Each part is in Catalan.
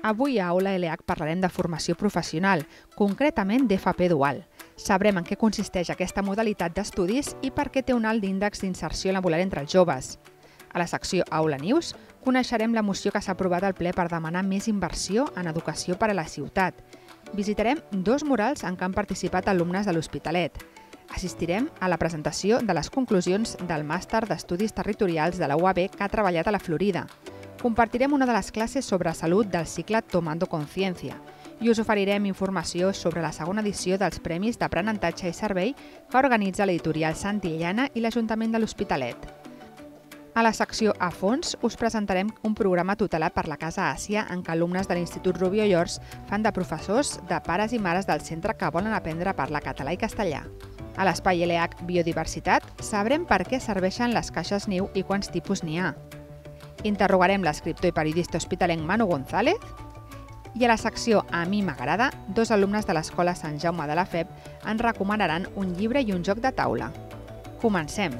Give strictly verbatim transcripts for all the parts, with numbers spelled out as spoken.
Avui a Aula L H parlarem de formació professional, concretament d'F P dual. Sabrem en què consisteix aquesta modalitat d'estudis i per què té un alt índex d'inserció laboral entre els joves. A la secció Aula News coneixerem la moció que s'ha aprovat al ple per demanar més inversió en educació per a la ciutat. Visitarem dos murals en què han participat alumnes de l'Hospitalet. Assistirem a la presentació de les conclusions del màster d'Estudis Territorials de la U A B que ha treballat a la Florida. Compartirem una de les classes sobre salut del cicle Tomando Conciencia i us oferirem informació sobre la segona edició dels Premis d'Aprenentatge i Servei que organitza l'editorial Santillana i l'Ajuntament de l'Hospitalet. A la secció A Fons us presentarem un programa tutelat per la Casa Àsia en què alumnes de l'Institut Rubió i Ors fan de professors de pares i mares del centre que volen aprendre a parlar català i castellà. A l'espai L H Biodiversitat sabrem per què serveixen les caixes niu i quants tipus n'hi ha. Interrogarem l'escriptor i periodista hospitalenc Manu González i a la secció A mi m'agrada, dos alumnes de l'Escola Sant Jaume de la F E B ens recomanaran un llibre i un joc de taula. Comencem!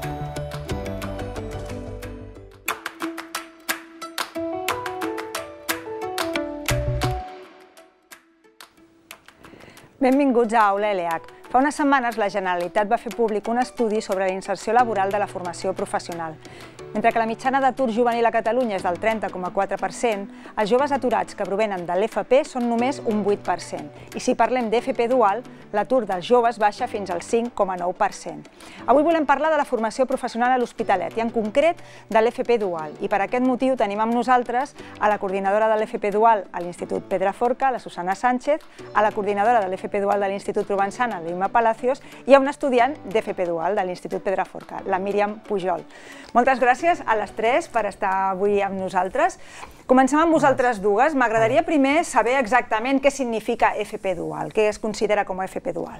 Benvinguts a Aula L H. Fa unes setmanes la Generalitat va fer públic un estudi sobre la inserció laboral de la formació professional. Mentre que la mitjana d'atur juvenil a Catalunya és del trenta coma quatre per cent, els joves aturats que provenen de l'F P són només un vuit per cent. I si parlem d'F P dual, l'atur dels joves baixa fins al cinc coma nou per cent. Avui volem parlar de la formació professional a l'Hospitalet i en concret de l'F P dual. I per aquest motiu tenim amb nosaltres a la coordinadora de l'F P dual a l'Institut Pedraforca, la Susana Sánchez, a la coordinadora de l'F P dual de l'Institut Provençana, l'Imma Palacios, i a un estudiant d'F P dual de l'Institut Pedraforca, la Míriam Pujol. Moltes gràcies a les tres per estar avui amb nosaltres. Comencem amb vosaltres dues. M'agradaria primer saber exactament què significa F P dual, què es considera com a F P dual.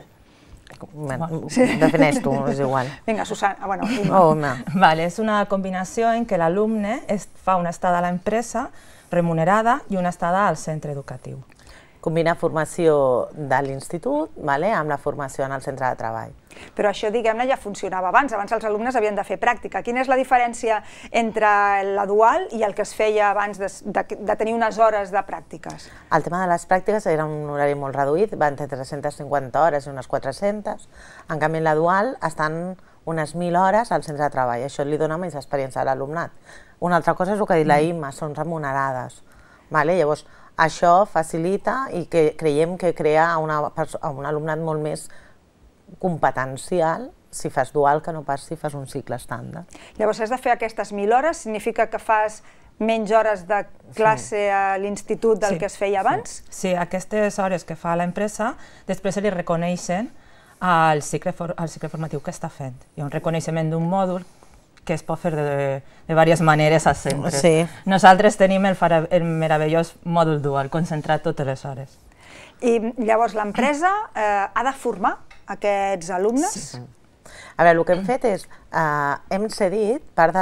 Defineix tu, és igual. Vinga, Susana, bueno, Imma. És una combinació en què l'alumne fa una estada a l'empresa remunerada i una estada al centre educatiu. Combina formació de l'institut amb la formació en el centre de treball. Però això, diguem-ne, ja funcionava abans. Abans els alumnes havien de fer pràctica. Quina és la diferència entre la dual i el que es feia abans de tenir unes hores de pràctiques? El tema de les pràctiques era un horari molt reduït, va entre tres-centes cinquanta hores i unes quatre-centes. En canvi, en la dual estan unes mil hores al centre de treball. Això li dona més experiència a l'alumnat. Una altra cosa és el que ha dit la Imma, són remunerades. Llavors, això facilita i creiem que crea un alumnat molt més competencial si fas dual que no pas si fas un cicle estàndard. Llavors, has de fer aquestes mil hores, significa que fas menys hores de classe a l'institut del que es feia abans? Sí, aquestes hores que fa l'empresa després se li reconeixen al cicle formatiu que està fent. Hi ha un reconeixement d'un mòdul que es pot fer de diverses maneres als centres. Nosaltres tenim el meravellós mòdul dual, concentrat totes les hores. I llavors l'empresa ha de formar aquests alumnes? A veure, el que hem fet és, hem cedit part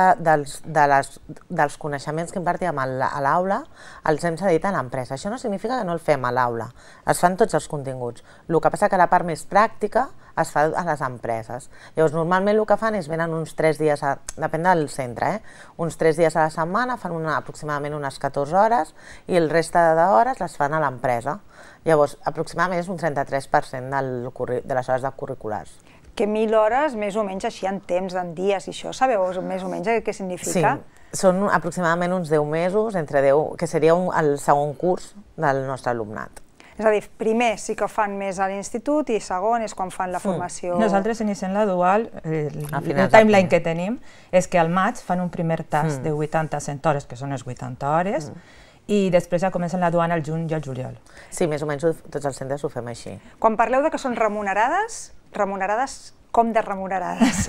dels coneixements que impartíem a l'aula, els hem cedit a l'empresa. Això no significa que no el fem a l'aula, es fan tots els continguts. El que passa que la part més pràctica es fa a les empreses. Llavors, normalment el que fan és venen uns tres dies, depèn del centre, uns tres dies a la setmana, fan aproximadament unes catorze hores i el reste d'hores les fan a l'empresa. Llavors, aproximadament és un trenta-tres per cent de les hores curriculars. Que mil hores, més o menys així en temps, en dies i això, sabeu més o menys què significa? Sí, són aproximadament uns deu mesos, entre deu, que seria el segon curs del nostre alumnat. És a dir, primer sí que ho fan més a l'institut i segon és quan fan la formació... Nosaltres iniciem la dual, el timeline que tenim és que al maig fan un primer tast de vuitanta a cent hores, que són les vuitanta hores, i després ja comencen la dual al juny i al juliol. Sí, més o menys tots els centres ho fem així. Quan parleu de que són remunerades, remunerades com de remunerades?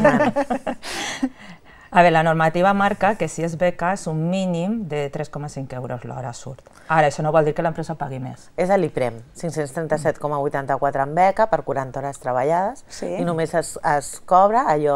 A veure, la normativa marca que si és beca és un mínim de tres coma cinc euros l'hora surt. Ara, això no vol dir que l'empresa pagui més. És l'IPREM, cinc-cents trenta-set coma vuitanta-quatre en beca per quaranta hores treballades i només es cobra allò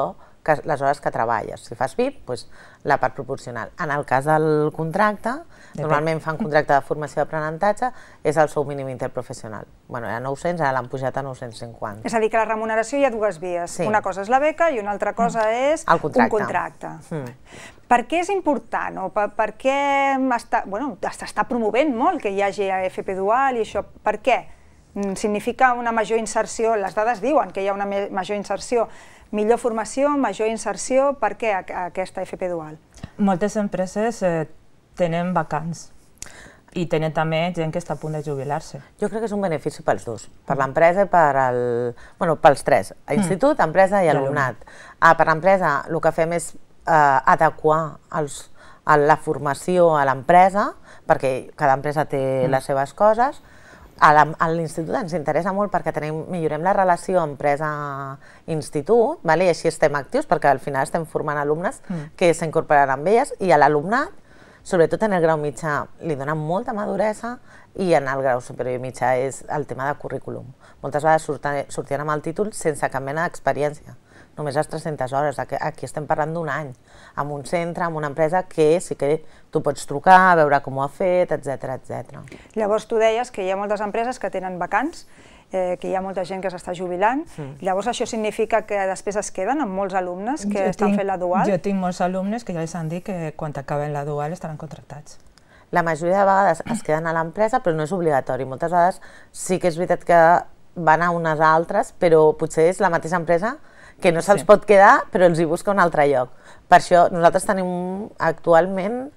les hores que treballes. Si fas V I P, doncs la part proporcional. En el cas del contracte, normalment fan contracte de formació d'aprenentatge, és el sou mínim interprofessional. Bé, era nou-cents, ara l'han pujat a nou-cents cinquanta. És a dir, que la remuneració hi ha dues vies. Una cosa és la beca i una altra cosa és un contracte. Per què és important? O per què s'està promovent molt que hi hagi A F P dual i això? Per què? Significa una major inserció, les dades diuen que hi ha una major inserció, millor formació, major inserció, per què aquesta A F P dual? Moltes empreses tenen vacants i tenen també gent que està a punt de jubilar-se. Jo crec que és un benefici pels dos, per l'empresa i pels tres, institut, empresa i alumnat. Per l'empresa el que fem és adequar la formació a l'empresa, perquè cada empresa té les seves coses. A l'institut ens interessa molt perquè millorem la relació empresa-institut i així estem actius perquè al final estem formant alumnes que s'incorporaran amb elles i a l'alumnat, sobretot en el grau mitjà, li dona molta maduresa i en el grau superior i mitjà és el tema de currículum. Moltes vegades sortien amb el títol sense cap mena d'experiència. Només les tres-centes hores, aquí estem parlant d'un any, amb un centre, amb una empresa que sí que tu pots trucar, veure com ho ha fet, etcètera, etcètera. Llavors tu deies que hi ha moltes empreses que tenen vacants, que hi ha molta gent que s'està jubilant, llavors això significa que després es queden amb molts alumnes que estan fent la dual? Jo tinc molts alumnes que ja els han dit que quan acaben la dual estaran contractats. La majoria de vegades es queden a l'empresa però no és obligatori, moltes vegades sí que és veritat que van a unes altres però potser és la mateixa empresa que no se'ls pot quedar, però els hi busca un altre lloc. Per això nosaltres tenim actualment,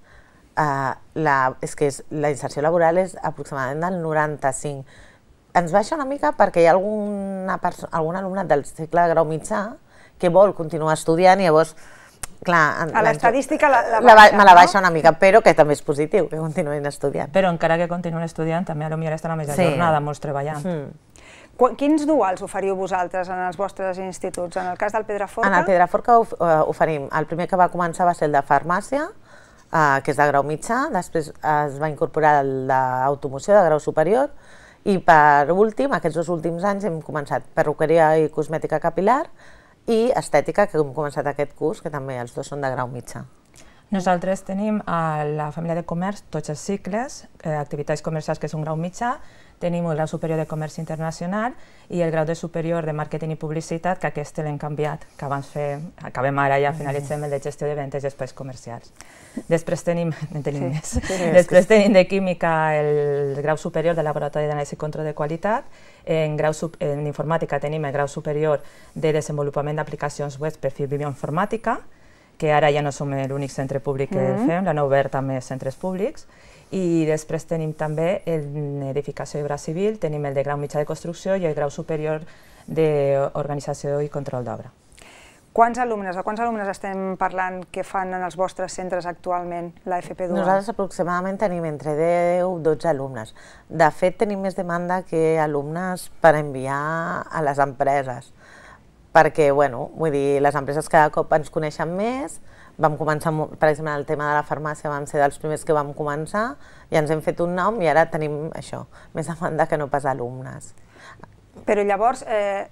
és que la inserció laboral és aproximadament del noranta-cinc. Ens baixa una mica perquè hi ha algun alumnat del cicle de grau mitjà que vol continuar estudiant i llavors, clar... A l'estadística la baixa, me la baixa una mica, però que també és positiu, que continuïn estudiant. Però encara que continuïn estudiant, també potser estan a la mitja jornada, molts treballant. Quins duals oferiu vosaltres en els vostres instituts? En el cas del Pedraforca? En el Pedraforca oferim, el primer que va començar va ser el de farmàcia, que és de grau mitjà, després es va incorporar el d'automoció de grau superior i per últim, aquests dos últims anys hem començat perruqueria i cosmètica capil·lar i estètica, que hem començat aquest curs, que també els dos són de grau mitjà. Nosaltres tenim a la família de comerç tots els cicles, activitats comercials que és un grau mitjà, tenim el grau superior de comerç internacional i el grau de superior de màrqueting i publicitat, que aquest l'hem canviat, que abans fem, acabem ara ja finalitzem el de gestió de ventes i espais comercials. Després tenim, en tenim més, després tenim de química el grau superior de laboratori d'anàlisi i control de qualitat, en informàtica tenim el grau superior de desenvolupament d'aplicacions web per fer bioinformàtica, que ara ja no som l'únic centre públic que el fem, l'han obert a més centres públics, i després tenim també l'edificació i obra civil, tenim el de grau mitjà de construcció i el grau superior d'organització i control d'obra. Quants alumnes, de quants alumnes estem parlant que fan en els vostres centres actualment l'A F P dual? Nosaltres aproximadament tenim entre deu i dotze alumnes. De fet, tenim més demanda que alumnes per enviar a les empreses. Perquè, bueno, vull dir, les empreses cada cop ens coneixen més, vam començar, per exemple, el tema de la farmàcia, vam ser dels primers que vam començar i ens hem fet un nom i ara tenim això, més demanda que no pas alumnes. Però llavors,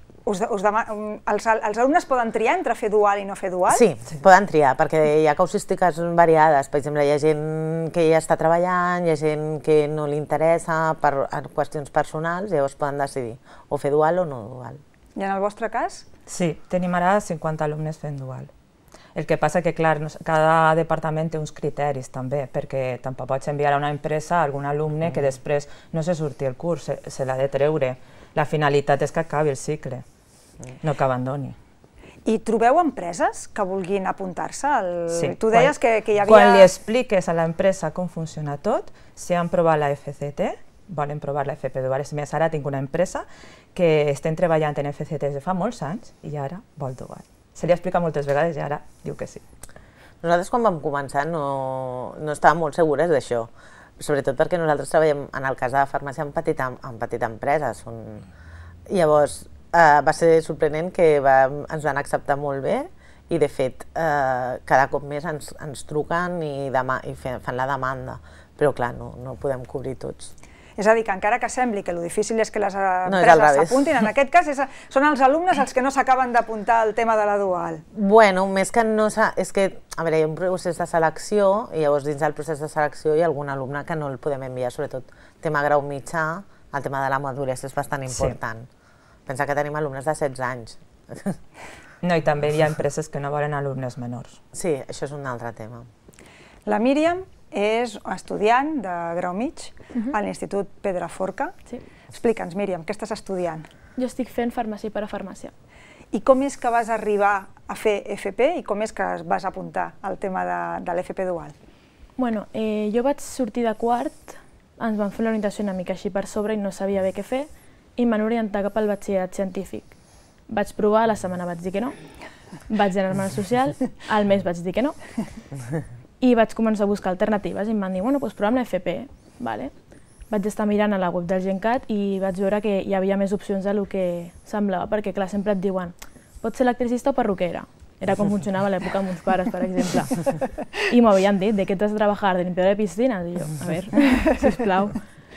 els alumnes poden triar entre fer dual i no fer dual? Sí, poden triar, perquè hi ha causístiques variades. Per exemple, hi ha gent que ja està treballant, hi ha gent que no li interessa per qüestions personals, llavors poden decidir o fer dual o no dual. I en el vostre cas? Sí, tenim ara cinquanta alumnes fent dual. El que passa que, clar, cada departament té uns criteris també, perquè tampoc pots enviar a una empresa algun alumne que després no se surti el curs, se l'ha de treure. La finalitat és que acabi el cicle, no que abandoni. I trobeu empreses que vulguin apuntar-se? Sí. Tu deies que hi havia... Quan li expliques a l'empresa com funciona tot, si han provat la F C T, volen provar la F P dual. A més, ara tinc una empresa que estem treballant en F C T des de fa molts anys i ara vol dual. Se li explica moltes vegades i ara diu que sí. Nosaltres quan vam començar no estàvem molt segures d'això, sobretot perquè nosaltres treballem, en el cas de la farmàcia, en petites empreses. Llavors va ser sorprenent que ens van acceptar molt bé i de fet cada cop més ens truquen i fan la demanda, però clar, no podem cobrir tots. És a dir, que encara que sembli que el difícil és que les empreses s'apuntin, en aquest cas són els alumnes els que no s'acaben d'apuntar al tema de la dual. Bueno, més que no... És que, a veure, hi ha un procés de selecció i llavors dins del procés de selecció hi ha algun alumne que no el podem enviar, sobretot tema grau mitjà, el tema de la maduresa és bastant important. Pensa que tenim alumnes de setze anys. No, i també hi ha empreses que no volen alumnes menors. Sí, això és un altre tema. La Míriam és estudiant de grau mig a l'Institut Pedraforca. Explica'ns, Míriam, què estàs estudiant? Jo estic fent farmàcia per a farmàcia. I com és que vas arribar a fer F P i com és que vas apuntar al tema de l'F P dual? Bueno, jo vaig sortir de quart, ens van fer l'orientació una mica així per sobre i no sabia bé què fer i m'han orientat cap al batxillerat científic. Vaig provar, la setmana vaig dir que no, vaig anar-me al social, al mes vaig dir que no, i vaig començar a buscar alternatives i em van dir, bueno, doncs prova amb l'F P. Vaig estar mirant a la web del Gencat i vaig veure que hi havia més opcions del que semblava, perquè clar, sempre et diuen, pots ser electricista o perruquera. Era com funcionava a l'època amb uns pares, per exemple. I m'havien dit, ¿de què t'has de treballar? De limpiador de piscines? I jo, a veure, sisplau.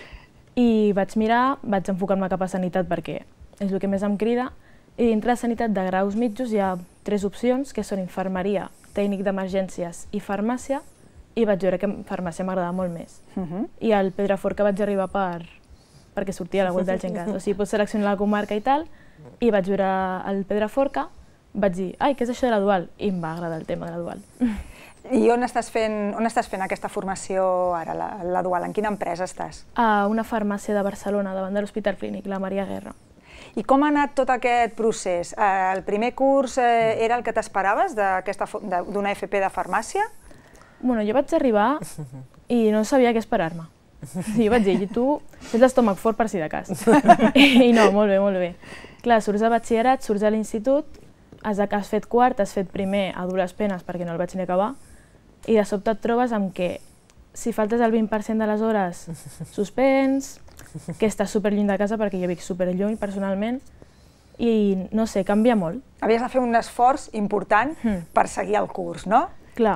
I vaig mirar, vaig enfocar-me cap a sanitat perquè és el que més em crida, i dintre de sanitat de graus mitjos hi ha tres opcions, que són infermeria, tècnic d'emergències i farmàcia, i vaig veure que farmàcia m'agradava molt més. I al Pedraforca vaig arribar perquè sortia a la web del Gencat. O sigui, pots seleccionar la comarca i tal, i vaig veure el Pedraforca, vaig dir, ai, què és això de la dual? I em va agradar el tema de la dual. I on estàs fent aquesta formació ara, la dual? En quina empresa estàs? A una farmàcia de Barcelona, davant de l'Hospital Clínic, la Maria Guerra. I com ha anat tot aquest procés? El primer curs era el que t'esperaves d'una F P de farmàcia? Bueno, jo vaig arribar i no sabia què esperar-me. Jo vaig dir, tu tens l'estómac fort per si de cas. I no, molt bé, molt bé. Clar, surts de batxillerat, surts de l'institut, has fet quart, has fet primer a dures penes perquè no el vaig ni acabar, i de sobte et trobes amb que si faltes el vint per cent de les hores suspens, que estàs superlluny de casa perquè jo vic superlluny personalment, i no sé, canvia molt. Havies de fer un esforç important per seguir el curs, no? Clar,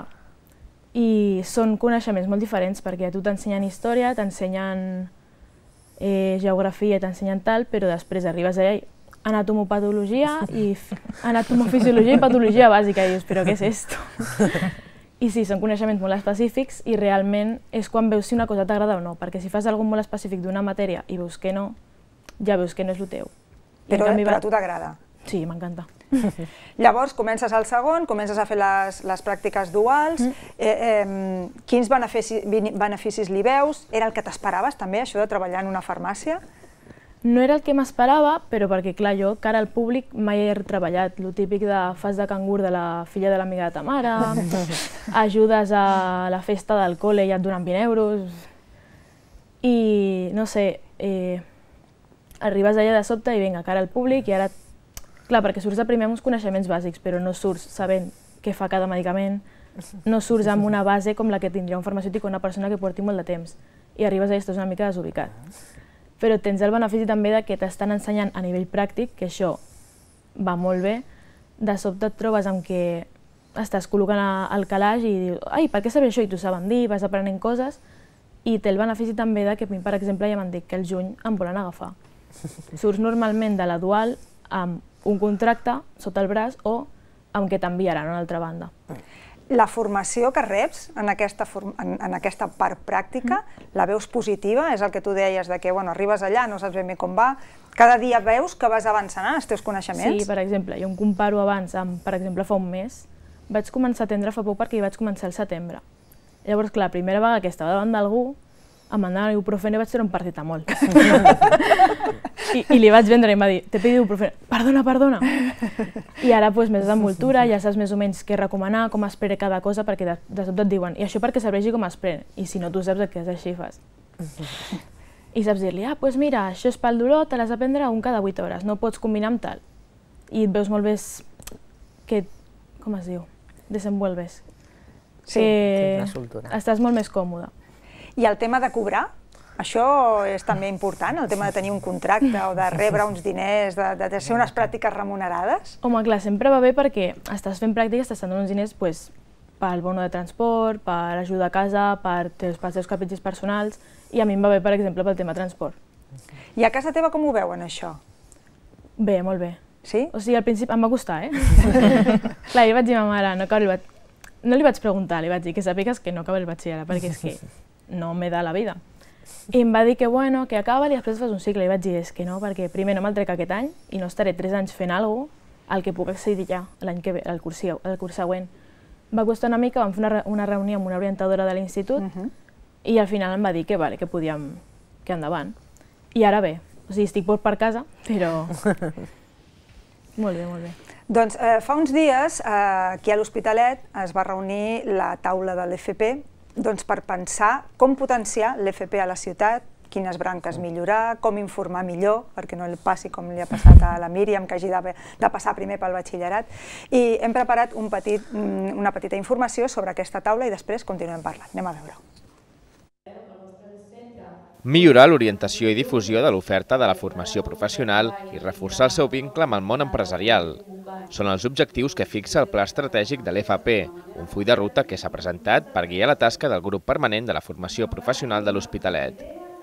i són coneixements molt diferents perquè a tu t'ensenyen història, t'ensenyen geografia, t'ensenyen tal, però després arribes allà i anatomopatologia i anatomofisiologia i patologia bàsica, i dius, però què és esto? I sí, són coneixements molt específics i realment és quan veus si una cosa t'agrada o no, perquè si fas alguna molt específic d'una matèria i veus que no, ja veus que no és el teu. Però a tu t'agrada? Sí, m'encanta. Llavors comences al segon, comences a fer les pràctiques duals, quins beneficis li veus? Era el que t'esperaves també, això de treballar en una farmàcia? No era el que m'esperava, però perquè, clar, jo, cara al públic, mai he treballat. Lo típic de fas de cangur de la filla de l'amiga de ta mare, ajudes a la festa del col·le i et donen vint euros. I, no sé, arribes allà de sobte i vinga, cara al públic, i ara, clar, perquè surts de primer amb uns coneixements bàsics, però no surts sabent què fa cada medicament, no surts amb una base com la que tindria un farmacèutic o una persona que porti molt de temps, i arribes allà i estàs una mica desubicat. Però tens el benefici també que t'estan ensenyant a nivell pràctic, que això va molt bé, de sobte et trobes amb que estàs col·locant el calaix i dius, ai, per què sabré això? I t'ho saben dir, vas aprenent coses, i té el benefici també que a mi, per exemple, ja m'han dit que el juny em volen agafar. Surts normalment de la dual amb un contracte sota el braç o amb què t'enviaran a una altra banda. La formació que reps en aquesta part pràctica, la veus positiva? És el que tu deies, que arribes allà, no saps ben bé com va, cada dia veus que vas avançant en els teus coneixements? Sí, per exemple, jo em comparo abans amb, per exemple, fa un mes, vaig començar a atendre fa poc perquè hi vaig començar al setembre. Llavors, clar, la primera vegada que estava davant d'algú, em van donar ibuprofeno i vaig fer un paracetamol. I li vaig vendre i em va dir, t'he pedit ibuprofeno, perdona, perdona. I ara més d'envoltura, ja saps més o menys què recomanar, com es pren cada cosa, perquè de sobte et diuen, i això perquè serveixi com es pren, i si no tu saps que és així fas. I saps dir-li, ah, doncs mira, això és pel dolor, te l'has de prendre un cada vuit hores, no pots combinar amb tal. I et veus molt més que, com es diu, desenvolves. Sí, la soltura. Estàs molt més còmode. I el tema de cobrar? Això és també important, el tema de tenir un contracte o de rebre uns diners, de fer unes pràctiques remunerades? Home, clar, sempre va bé perquè estàs fent pràctiques, estàs tenint uns diners pel bono de transport, per ajuda a casa, per els seus capritxos personals, i a mi em va bé, per exemple, pel tema transport. I a casa teva com ho veuen, això? Bé, molt bé. Sí? O sigui, al principi em va costar, eh? Clar, jo vaig dir a ma mare, no, que li vaig... no li vaig preguntar, li vaig dir que sàpigues que no acaba el batxillerat, perquè és que no me da la vida. I em va dir que, bueno, que acaba i després fas un cicle. I vaig dir, és que no, perquè primer no me'l trec aquest any i no estaré tres anys fent alguna cosa al que puc accedir ja l'any que ve, el curs, el curs següent. Va costar una mica, vam fer una, una reunió amb una orientadora de l'institut uh -huh. i al final em va dir que, vale, que podíem, que endavant. I ara bé, o sigui, estic por per casa, però... molt bé, molt bé. Doncs eh, fa uns dies, eh, aquí a l'Hospitalet, es va reunir la taula de l'F P doncs, per pensar com potenciar l'F P a la ciutat, quines branques millorar, com informar millor, perquè no li passi com li ha passat a la Míriam, que hagi de, de passar primer pel batxillerat. I hem preparat un petit, una petita informació sobre aquesta taula i després continuem parlant. Anem a veure-ho. Millorar l'orientació i difusió de l'oferta de la formació professional i reforçar el seu vincle amb el món empresarial. Són els objectius que fixa el Pla Estratègic de l'F P, un full de ruta que s'ha presentat per guiar la tasca del grup permanent de la formació professional de l'Hospitalet.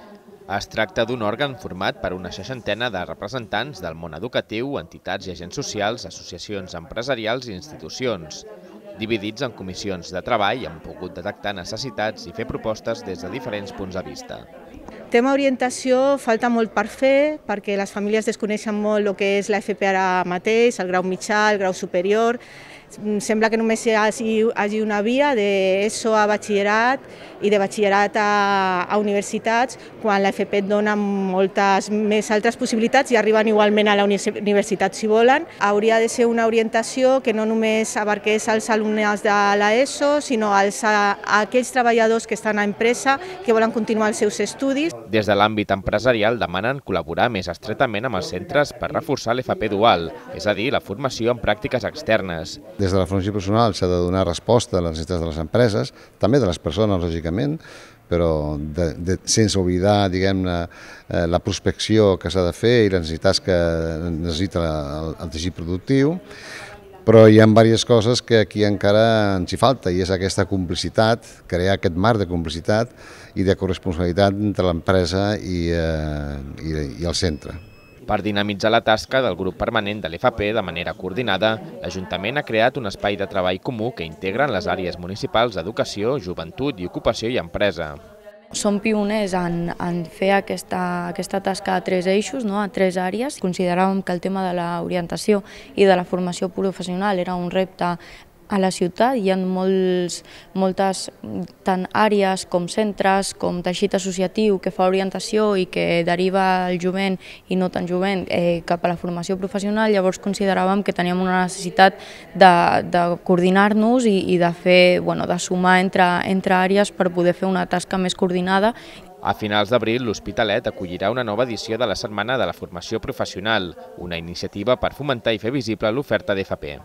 Es tracta d'un òrgan format per una seixantena de representants del món educatiu, entitats i agents socials, associacions empresarials i institucions. Dividits en comissions de treball, han pogut detectar necessitats i fer propostes des de diferents punts de vista. Tema orientació, falta molt per fer, perquè les famílies desconeixen molt el que és l'F P ara mateix, el grau mitjà, el grau superior. Sembla que només hi hagi, hagi una via d'ESO a batxillerat i de batxillerat a, a universitats, quan l'F P et dona moltes més altres possibilitats i arriben igualment a la universitat si volen. Hauria de ser una orientació que no només abarqués els alumnes de l'ESO, sinó als, a, a aquells treballadors que estan a empresa, que volen continuar els seus estudis. Des de l'àmbit empresarial demanen col·laborar més estretament amb els centres per reforçar l'F P dual, és a dir, la formació en pràctiques externes. Des de la formació professional s'ha de donar resposta a les necessitats de les empreses, també de les persones, lògicament, però de, de, sense oblidar, diguem-ne, eh, la prospecció que s'ha de fer i les necessitats que necessita el, el teixit productiu. Però hi ha diverses coses que aquí encara ens hi falta, i és aquesta complicitat, crear aquest marc de complicitat i de corresponsabilitat entre l'empresa i, eh, i, i el centre. Per dinamitzar la tasca del grup permanent de l'F P de manera coordinada, l'Ajuntament ha creat un espai de treball comú que integren les àrees municipals d'educació, joventut i ocupació i empresa. Som pioners en, en fer aquesta, aquesta tasca a tres eixos, no? A tres àrees. Consideràvem que el tema de l'orientació i de la formació professional era un repte a la ciutat. Hi ha molts, moltes tant àrees com centres, com teixit associatiu que fa orientació i que deriva el jovent i no tan jovent eh, cap a la formació professional. Llavors consideràvem que teníem una necessitat de, de coordinar-nos i, i de fer, bueno, de sumar entre, entre àrees per poder fer una tasca més coordinada. A finals d'abril, l'Hospitalet acollirà una nova edició de la Setmana de la Formació Professional, una iniciativa per fomentar i fer visible l'oferta d'F P.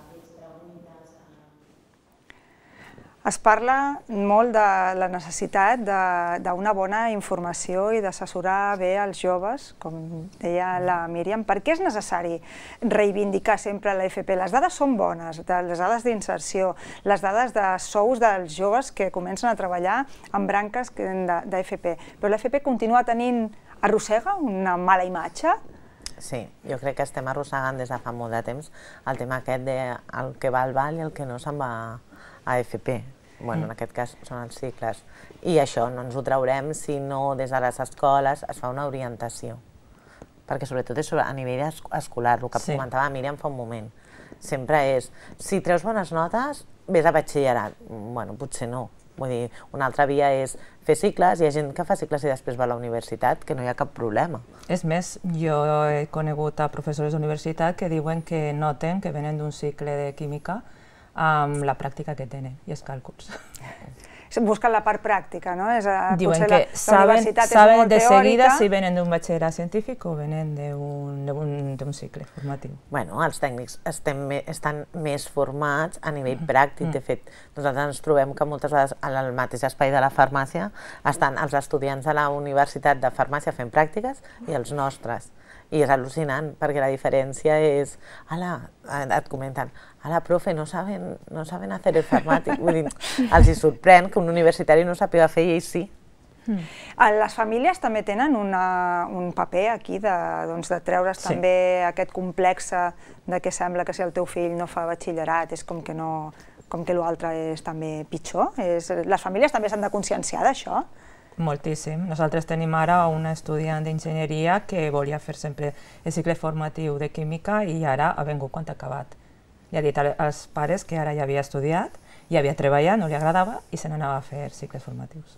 Es parla molt de la necessitat d'una bona informació i d'assessorar bé els joves, com deia la Míriam. Per què és necessari reivindicar sempre l'F P? Les dades són bones, les dades d'inserció, les dades de sous dels joves que comencen a treballar en branques d'F P, però l'F P continua tenint, arrossega una mala imatge? Sí, jo crec que estem arrossegant des de fa molt de temps el tema aquest del que va al bal i el que no se'n va a F P. Bueno, en aquest cas són els cicles. I això no ens ho traurem si no des de les escoles es fa una orientació. Perquè sobretot és a nivell escolar, el que comentava Míriam fa un moment. Sempre és, si treus bones notes, vés a batxillerat. Bueno, potser no. Vull dir, una altra via és fer cicles, hi ha gent que fa cicles i després va a la universitat, que no hi ha cap problema. És més, jo he conegut a professors d'universitat que diuen que noten que venen d'un cicle de química amb la pràctica que tenen i els càlculs. Busquen la part pràctica, no? Diuen que saben de seguida si venen d'un batxillerat científic o venen d'un cicle formatiu. Bueno, els tècnics estan més formats a nivell pràctic. De fet, nosaltres ens trobem que moltes vegades al mateix espai de la farmàcia estan els estudiants de la Universitat de Farmàcia fent pràctiques i els nostres. I és al·lucinant, perquè la diferència és, ala, et comenten, ala, profe, no saben, no saben hacer el farmàtic. Vull dir, els hi sorprèn que un universitari no sàpiga fer i ells sí. Les famílies també tenen un paper aquí de treure's també aquest complex de que sembla que si el teu fill no fa batxillerat és com que l'altre és també pitjor. Les famílies també s'han de conscienciar d'això? Moltíssim. Nosaltres tenim ara una estudiant d'enginyeria que volia fer sempre el cicle formatiu de química i ara ha vingut quan ha acabat. Li ha dit als pares que ara ja havia estudiat, ja havia treballat, no li agradava i se n'anava a fer cicles formatius.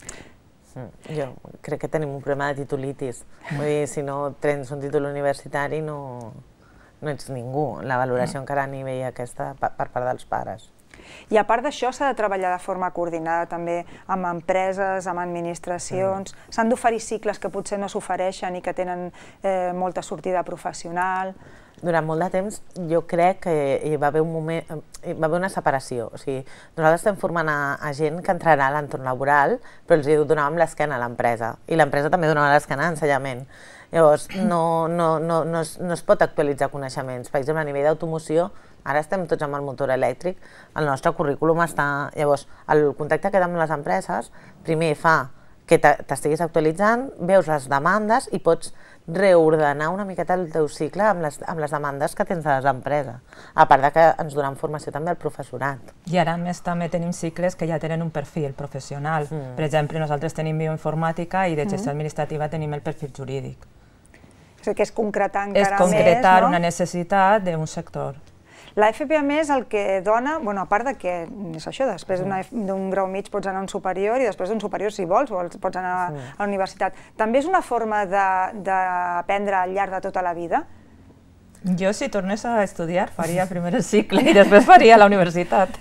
Jo crec que tenim un problema de titulitis. Vull dir, si no tens un títol universitari no ets ningú. La valoració encara a nivell aquesta per part dels pares. I a part d'això s'ha de treballar de forma coordinada també amb empreses, amb administracions. S'han d'oferir cicles que potser no s'ofereixen i que tenen molta sortida professional. Durant molt de temps jo crec que hi va haver un moment, hi va haver una separació. O sigui, nosaltres estem formant a gent que entrarà a l'entorn laboral, però els donàvem l'esquena a l'empresa. I l'empresa també donava l'esquena a l'ensenyament. Llavors, no es pot actualitzar coneixements. Per exemple, a nivell d'automoció, ara estem tots amb el motor elèctric, el nostre currículum està... Llavors, el contacte que amb les empreses, primer fa que t'estiguis actualitzant, veus les demandes i pots reordenar una miqueta el teu cicle amb les demandes que tens de les empreses, a part que ens donen formació també al professorat. I ara a més també tenim cicles que ja tenen un perfil professional. Per exemple, nosaltres tenim bioinformàtica i de gestió administrativa tenim el perfil jurídic. És que és concretar encara més, no? És concretar una necessitat d'un sector. La F P, a més, el que dona, a part de que és això, després d'un grau mig pots anar a un superior i després d'un superior, si vols, pots anar a la universitat. També és una forma d'aprendre al llarg de tota la vida? Jo, si tornés a estudiar, faria primer el cicle i després faria la universitat.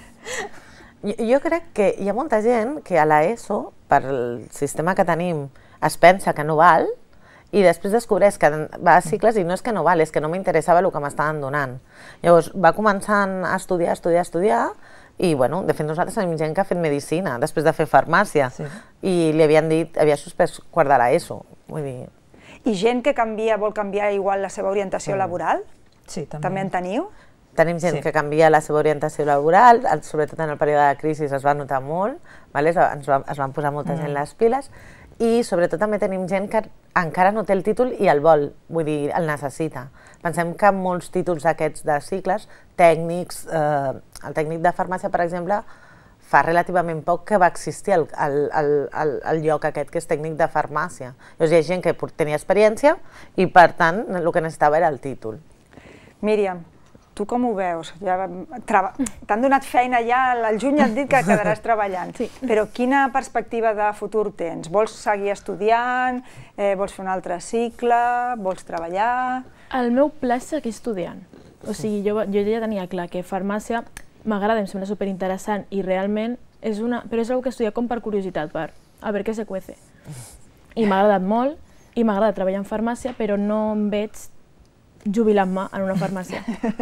Jo crec que hi ha molta gent que a l'ESO, pel sistema que tenim, es pensa que no val, i després descobreix que va a cicles i no és que no val, és que no m'interessava el que m'estaven donant. Llavors va començant a estudiar, estudiar, estudiar i, bueno, de fet nosaltres tenim gent que ha fet medicina després de fer farmàcia i li havien dit, havia suspès quart de l'ESO. I gent que vol canviar igual la seva orientació laboral? Sí, també. També en teniu? Tenim gent que canvia la seva orientació laboral, sobretot en el període de crisi es va notar molt, es van posar molta gent les piles, i sobretot també tenim gent que encara no té el títol i el vol, vull dir, el necessita. Pensem que molts títols d'aquests de cicles, tècnics, el tècnic de farmàcia, per exemple, fa relativament poc que va existir el lloc aquest que és tècnic de farmàcia. Llavors hi ha gent que tenia experiència i, per tant, el que necessitava era el títol. Míriam, tu com ho veus? T'han donat feina ja, al juny et dit que quedaràs treballant, però quina perspectiva de futur tens? Vols seguir estudiant? Vols fer un altre cicle? Vols treballar? El meu pla és seguir estudiant. O sigui, jo ja tenia clar que farmàcia m'agrada, em sembla superinteressant i realment és una... però és una que he estudiat com per curiositat, per a veure què se cuece. I m'ha agradat molt i m'agrada treballar en farmàcia, però no em veig jubilant-me en una farmàcia.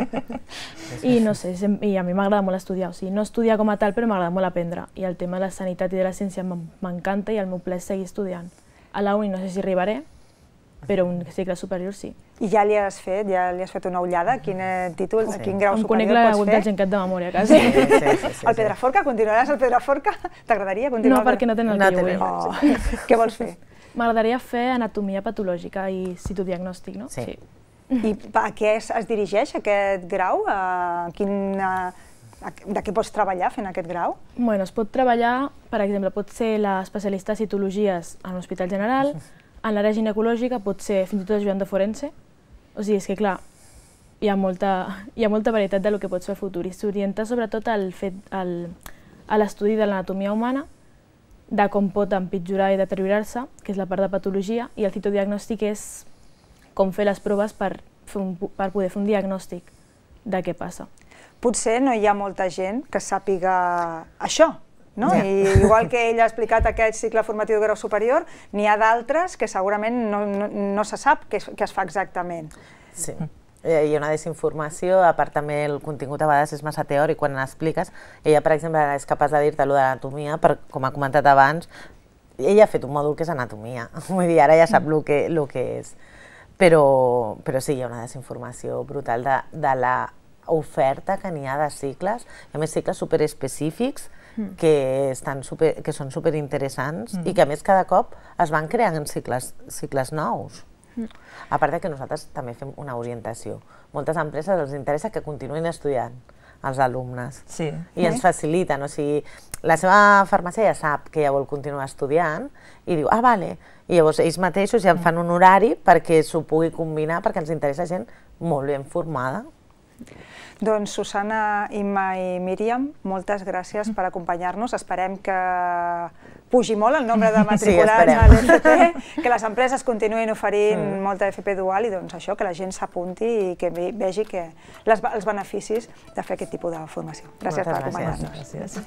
I no sé, i a mi m'agrada molt estudiar, o sigui, no estudiar com a tal, però m'agrada molt aprendre. I el tema de la sanitat i de la ciència m'encanta i el meu pla és seguir estudiant. A la uni no sé si arribaré, però un cicle superior sí. I ja li has fet, ja li has fet una ullada? Quin títol, quin grau superior pots fer? Em conec la web del Gencat de memòria, quasi. El Pedraforca? Continuaràs al Pedraforca? T'agradaria continuar? No, perquè no tenen el que jo vull. Què vols fer? M'agradaria fer anatomia patològica i citodiagnòstic, no? Sí. I a què es dirigeix aquest grau? De què pots treballar fent aquest grau? Bueno, es pot treballar, per exemple, pot ser l'especialista de citologies en l'Hospital General, en l'àrea ginecològica pot ser fins i tot ajudant de forense. O sigui, és que clar, hi ha molta varietat del que pots fer a futur i s'orienta sobretot a l'estudi de l'anatomia humana, de com pot empitjorar i deteriorar-se, que és la part de patologia, i el citodiagnòstic és com fer les proves per poder fer un diagnòstic de què passa. Potser no hi ha molta gent que sàpiga això, no? Igual que ell ha explicat aquest cicle formatiu de grau superior, n'hi ha d'altres que segurament no se sap què es fa exactament. Sí, hi ha una desinformació, a part també el contingut a vegades és massa teòric quan l'expliques. Ella, per exemple, és capaç de dir-te allò de l'anatomia, com ha comentat abans, ella ha fet un mòdul que és anatomia, vull dir, ara ja sap el que és. Però sí, hi ha una desinformació brutal de la oferta que n'hi ha de cicles, a més cicles superespecífics que són superinteressants i que a més cada cop es van creant cicles nous. A part que nosaltres també fem una orientació. Moltes empreses els interessa que continuïn estudiant els alumnes i ens faciliten, o sigui, la seva farmàcia ja sap que ja vol continuar estudiant i diu, ah, vale, i llavors ells mateixos ja en fan un horari perquè s'ho pugui combinar, perquè ens interessa gent molt ben formada. Doncs Susana, Imma i Míriam, moltes gràcies per acompanyar-nos. Esperem que pugi molt el nombre de matriculats a l'F P, que les empreses continuïn oferint molta F P dual i això, que la gent s'apunti i que vegi els beneficis de fer aquest tipus de formació. Gràcies per acompanyar-nos.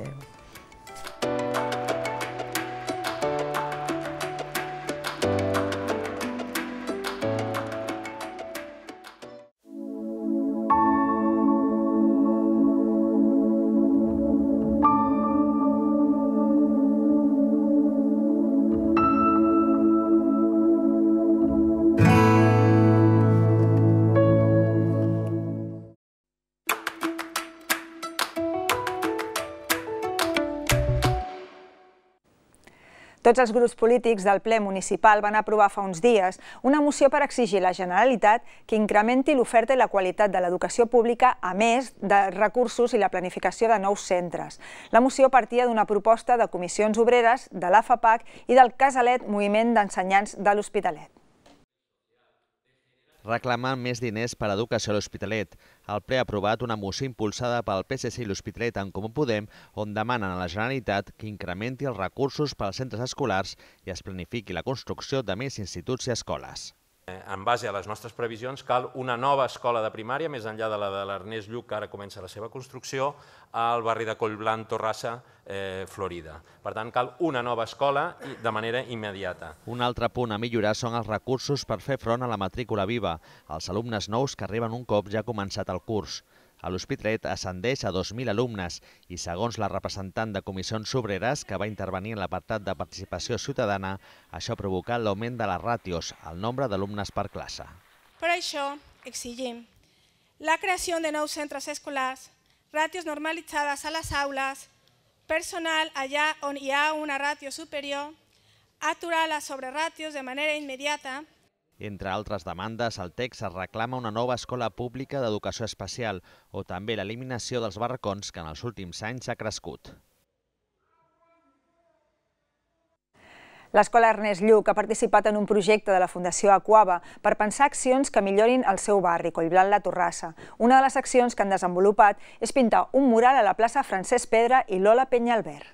Tots els grups polítics del ple municipal van aprovar fa uns dies una moció per exigir a la Generalitat que incrementi l'oferta i la qualitat de l'educació pública, a més de recursos i la planificació de nous centres. La moció partia d'una proposta de comissions obreres, de l'A F A P A C i del Casalet, Moviment d'Ensenyants de l'Hospitalet. Reclamen més diners per a educació a l'Hospitalet. El ple ha aprovat una moció impulsada pel P S C i l'Hospitalet en Comú Podem, on demanen a la Generalitat que incrementi els recursos per als centres escolars i es planifiqui la construcció de més instituts i escoles. En base a les nostres previsions, cal una nova escola de primària, més enllà de la de l'Ernest Lluch, que ara comença la seva construcció, al barri de Collblanc, Torrassa, Florida. Per tant, cal una nova escola de manera immediata. Un altre punt a millorar són els recursos per fer front a la matrícula viva, als alumnes nous que arriben un cop ja ha començat el curs. A l'Hospitalet ascendeix a dos mil alumnes i, segons la representant de Comissions Obreres, que va intervenir en l'apartat de participació ciutadana, això ha provocat l'augment de les ràtios, el nombre d'alumnes per classe. Per això exigim la creació de nous centres escolars, ràtios normalitzades a les aules, personal allà on hi ha una ràtio superior, aturar les sobreràtios de manera immediata. Entre altres demandes, al text es reclama una nova escola pública d'educació especial o també l'eliminació dels barracons que en els últims anys ha crescut. L'Escola Ernest Lluch ha participat en un projecte de la Fundació Aquaba per pensar accions que millorin el seu barri, Collblanc la Torrassa. Una de les accions que han desenvolupat és pintar un mural a la plaça Francesc Pedra i Lola Penyalbert.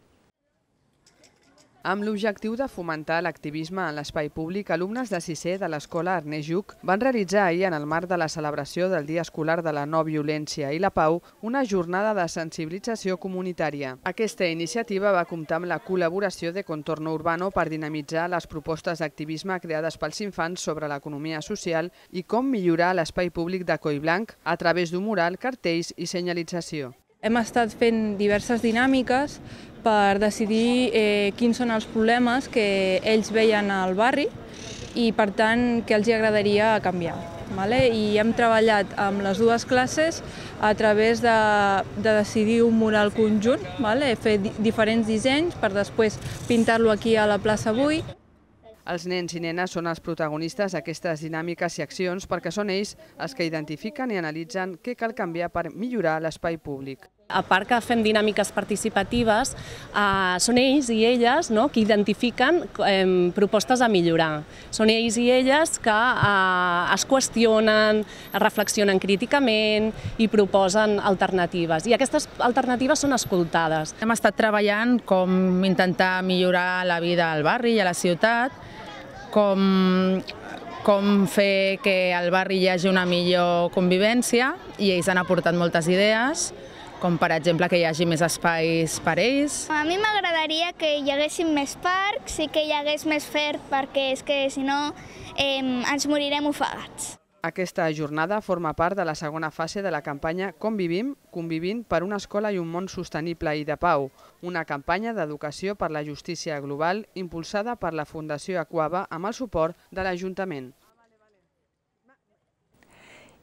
Amb l'objectiu de fomentar l'activisme en l'espai públic, alumnes de sisè de l'Escola Ernest Lluch van realitzar ahir, en el marc de la celebració del Dia Escolar de la No Violència i la Pau, una jornada de sensibilització comunitària. Aquesta iniciativa va comptar amb la col·laboració de Contorno Urbano per dinamitzar les propostes d'activisme creades pels infants sobre l'economia social i com millorar l'espai públic de Collblanc a través d'un mural, cartells i senyalització. Hem estat fent diverses dinàmiques per decidir eh, quins són els problemes que ells veien al barri i, per tant, què els agradaria canviar. Vale? I hem treballat amb les dues classes a través de, de decidir un mural conjunt, vale? Fer di diferents dissenys per després pintar-lo aquí a la plaça avui. Els nens i nenes són els protagonistes d'aquestes dinàmiques i accions perquè són ells els que identifiquen i analitzen què cal canviar per millorar l'espai públic. A part que fem dinàmiques participatives, eh, són ells i elles no, que identifiquen eh, propostes a millorar. Són ells i elles que eh, es qüestionen, reflexionen críticament i proposen alternatives. I aquestes alternatives són escoltades. Hem estat treballant com intentar millorar la vida al barri i a la ciutat, com, com fer que al barri hi hagi una millor convivència, i ells han aportat moltes idees, com per exemple que hi hagi més espais per ells. A mi m'agradaria que hi haguessin més parcs i que hi hagués més fert, perquè és que si no eh, ens morirem ofegats. Aquesta jornada forma part de la segona fase de la campanya Com vivim, convivint per una escola i un món sostenible i de pau, una campanya d'educació per la justícia global impulsada per la Fundació Aquaba amb el suport de l'Ajuntament.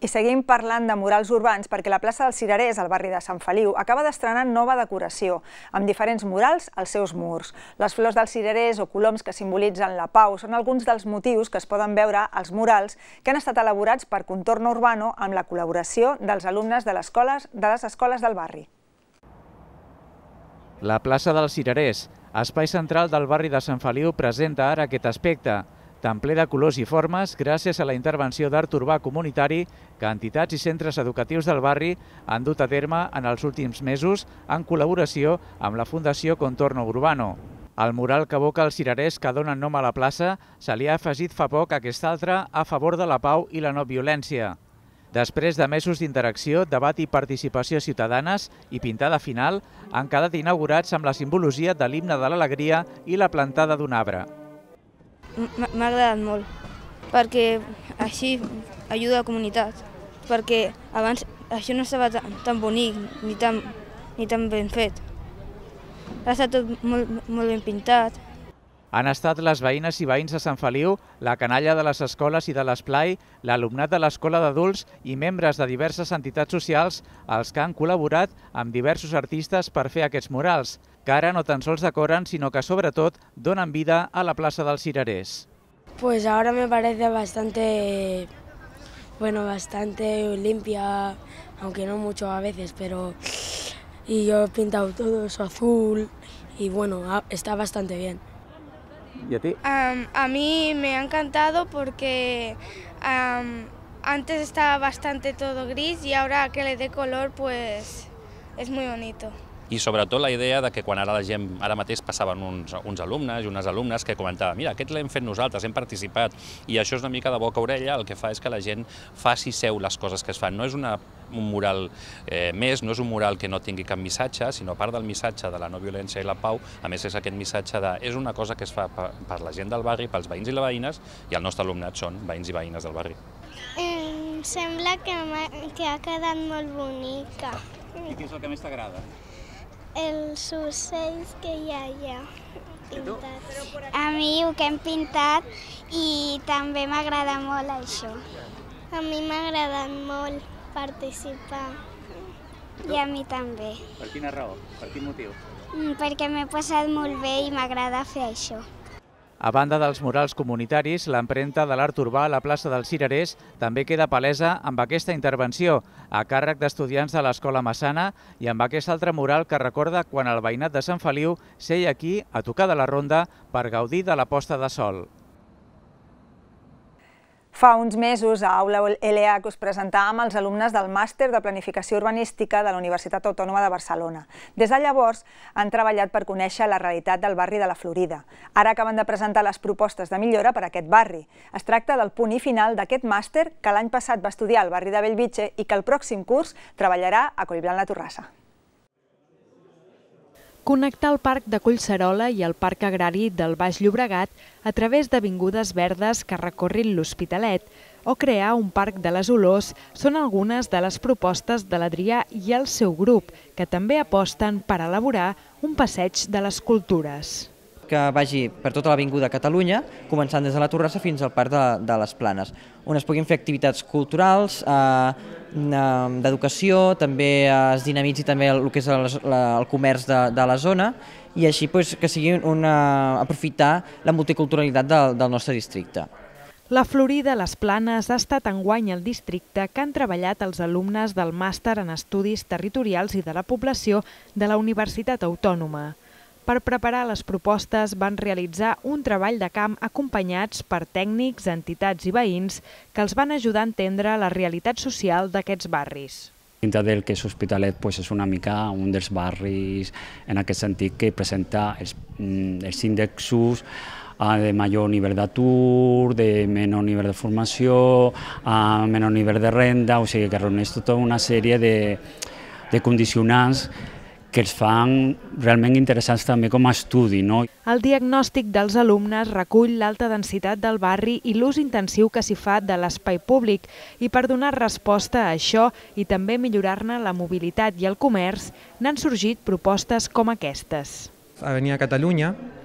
I seguim parlant de murals urbans perquè la plaça dels Cirerers, al barri de Sant Feliu, acaba d'estrenar nova decoració, amb diferents murals als seus murs. Les flors dels cirerers o coloms que simbolitzen la pau són alguns dels motius que es poden veure als murals que han estat elaborats per Contorno Urbano amb la col·laboració dels alumnes de les escoles, de les escoles del barri. La plaça dels Cirerers, espai central del barri de Sant Feliu, presenta ara aquest aspecte, tan ple de colors i formes gràcies a la intervenció d'art urbà comunitari que entitats i centres educatius del barri han dut a terme en els últims mesos en col·laboració amb la Fundació Contorno Urbano. Al mural que evoca els cirerers que donen nom a la plaça se li ha afegit fa poc aquest altre a favor de la pau i la no violència. Després de mesos d'interacció, debat i participació ciutadanes i pintada final, han quedat inaugurats amb la simbologia de l'himne de l'alegria i la plantada d'un arbre. M'ha agradat molt, perquè així ajuda a la comunitat, perquè abans això no estava tan bonic ni tan, ni tan ben fet. Ha estat tot molt, molt ben pintat. Han estat les veïnes i veïns de Sant Feliu, la canalla de les escoles i de l'esplai, l'alumnat de l'escola d'adults i membres de diverses entitats socials els que han col·laborat amb diversos artistes per fer aquests murals, que ara no tan sols decoren, sino que sobretot donen vida a la plaça dels Cirerers. Pues ahora me parece bastante, bueno, bastante limpia, aunque no mucho a veces, pero y yo he pintado todo eso azul y bueno, está bastante bien. ¿Y a ti? Um, a mí me ha encantado porque um, antes estaba bastante todo gris y ahora que le dé color pues es muy bonito. I sobretot la idea de que quan ara la gent, ara mateix passaven uns, uns alumnes i unes alumnes que comentaven mira, aquest l'hem fet nosaltres, hem participat, i això és una mica de boca a orella, el que fa és que la gent faci seu les coses que es fan. No és una, un mural eh, més, no és un mural que no tingui cap missatge, sinó part del missatge de la no violència i la pau, a més és aquest missatge de, és una cosa que es fa per, per la gent del barri, pels veïns i les veïnes, i el nostre alumnat són veïns i veïnes del barri. Em sembla que, que ha quedat molt bonica. I què és el que més t'agrada? Els ocells que hi ha allà pintats. A mi el que hem pintat i també m'agrada molt això. A mi m'ha agradat molt participar i a mi també. Per quina raó? Per quin motiu? Perquè m'he passat molt bé i m'agrada fer això. A banda dels murals comunitaris, l'empremta de l'art urbà a la plaça dels Cirerers també queda palesa amb aquesta intervenció a càrrec d'estudiants de l'Escola Massana i amb aquest altre mural que recorda quan el veïnat de Sant Feliu seia aquí a tocar de la ronda per gaudir de la posta de sol. Fa uns mesos a Aula L H us presentàvem els alumnes del Màster de Planificació Urbanística de la Universitat Autònoma de Barcelona. Des de llavors han treballat per conèixer la realitat del barri de la Florida. Ara acaben de presentar les propostes de millora per a aquest barri. Es tracta del punt i final d'aquest màster que l'any passat va estudiar al barri de Bellvitge i que el pròxim curs treballarà a Collblanc la Torrassa. Connectar el Parc de Collserola i el Parc Agrari del Baix Llobregat a través d'avingudes verdes que recorrin l'Hospitalet o crear un parc de les olors són algunes de les propostes de l'Adrià i el seu grup, que també aposten per elaborar un passeig de les cultures. Que vagi per tota l'avinguda Catalunya, començant des de la Torrassa fins al Parc de, de les Planes, on es puguin fer activitats culturals, eh, d'educació, també es dinamitzi també el, el que és el, el comerç de, de la zona i així pues, que sigui una, aprofitar la multiculturalitat del, del nostre districte. La Florida Les Planes ha estat enguany el districte que han treballat els alumnes del Màster en Estudis Territorials i de la Població de la Universitat Autònoma. Per preparar les propostes van realitzar un treball de camp acompanyats per tècnics, entitats i veïns que els van ajudar a entendre la realitat social d'aquests barris. Dintre del que és Hospitalet pues, és una mica un dels barris en aquest sentit que presenta els, els índexs de major nivell d'atur, de menor nivell de formació, menor nivell de renda, o sigui que reuneix tota una sèrie de, de condicionants que els fan realment interessants també com a estudi. No? El diagnòstic dels alumnes recull l'alta densitat del barri i l'ús intensiu que s'hi fa de l'espai públic i per donar resposta a això i també millorar-ne la mobilitat i el comerç n'han sorgit propostes com aquestes. A venir a Catalunya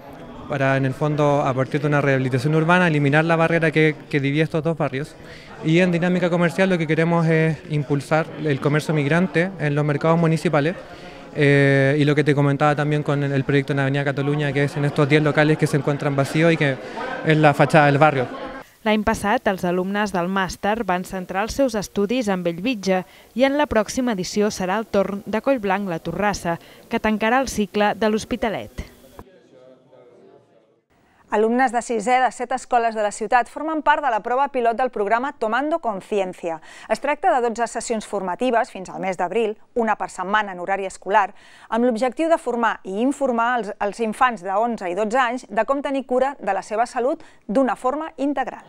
para, en el fondo, a partir de una rehabilitación urbana, eliminar la barrera que, que divide estos dos barrios. Y en dinámica comercial lo que queremos es impulsar el comercio migrante en los mercados municipales. Eh, y lo que te comentaba también con el proyecto en Avenida Cataluña, que es en estos diez locales que se encuentran vacíos y que es la fachada del barrio. L'any passat, els alumnes del màster van centrar els seus estudis en Bellvitge i en la pròxima edició serà el torn de Collblanc la Torrassa, que tancarà el cicle de l'Hospitalet. Alumnes de sisè de set escoles de la ciutat formen part de la prova pilot del programa Tomando Conciencia. Es tracta de dotze sessions formatives fins al mes d'abril, una per setmana en horari escolar, amb l'objectiu de formar i informar els, els infants de onze i dotze anys de com tenir cura de la seva salut d'una forma integral.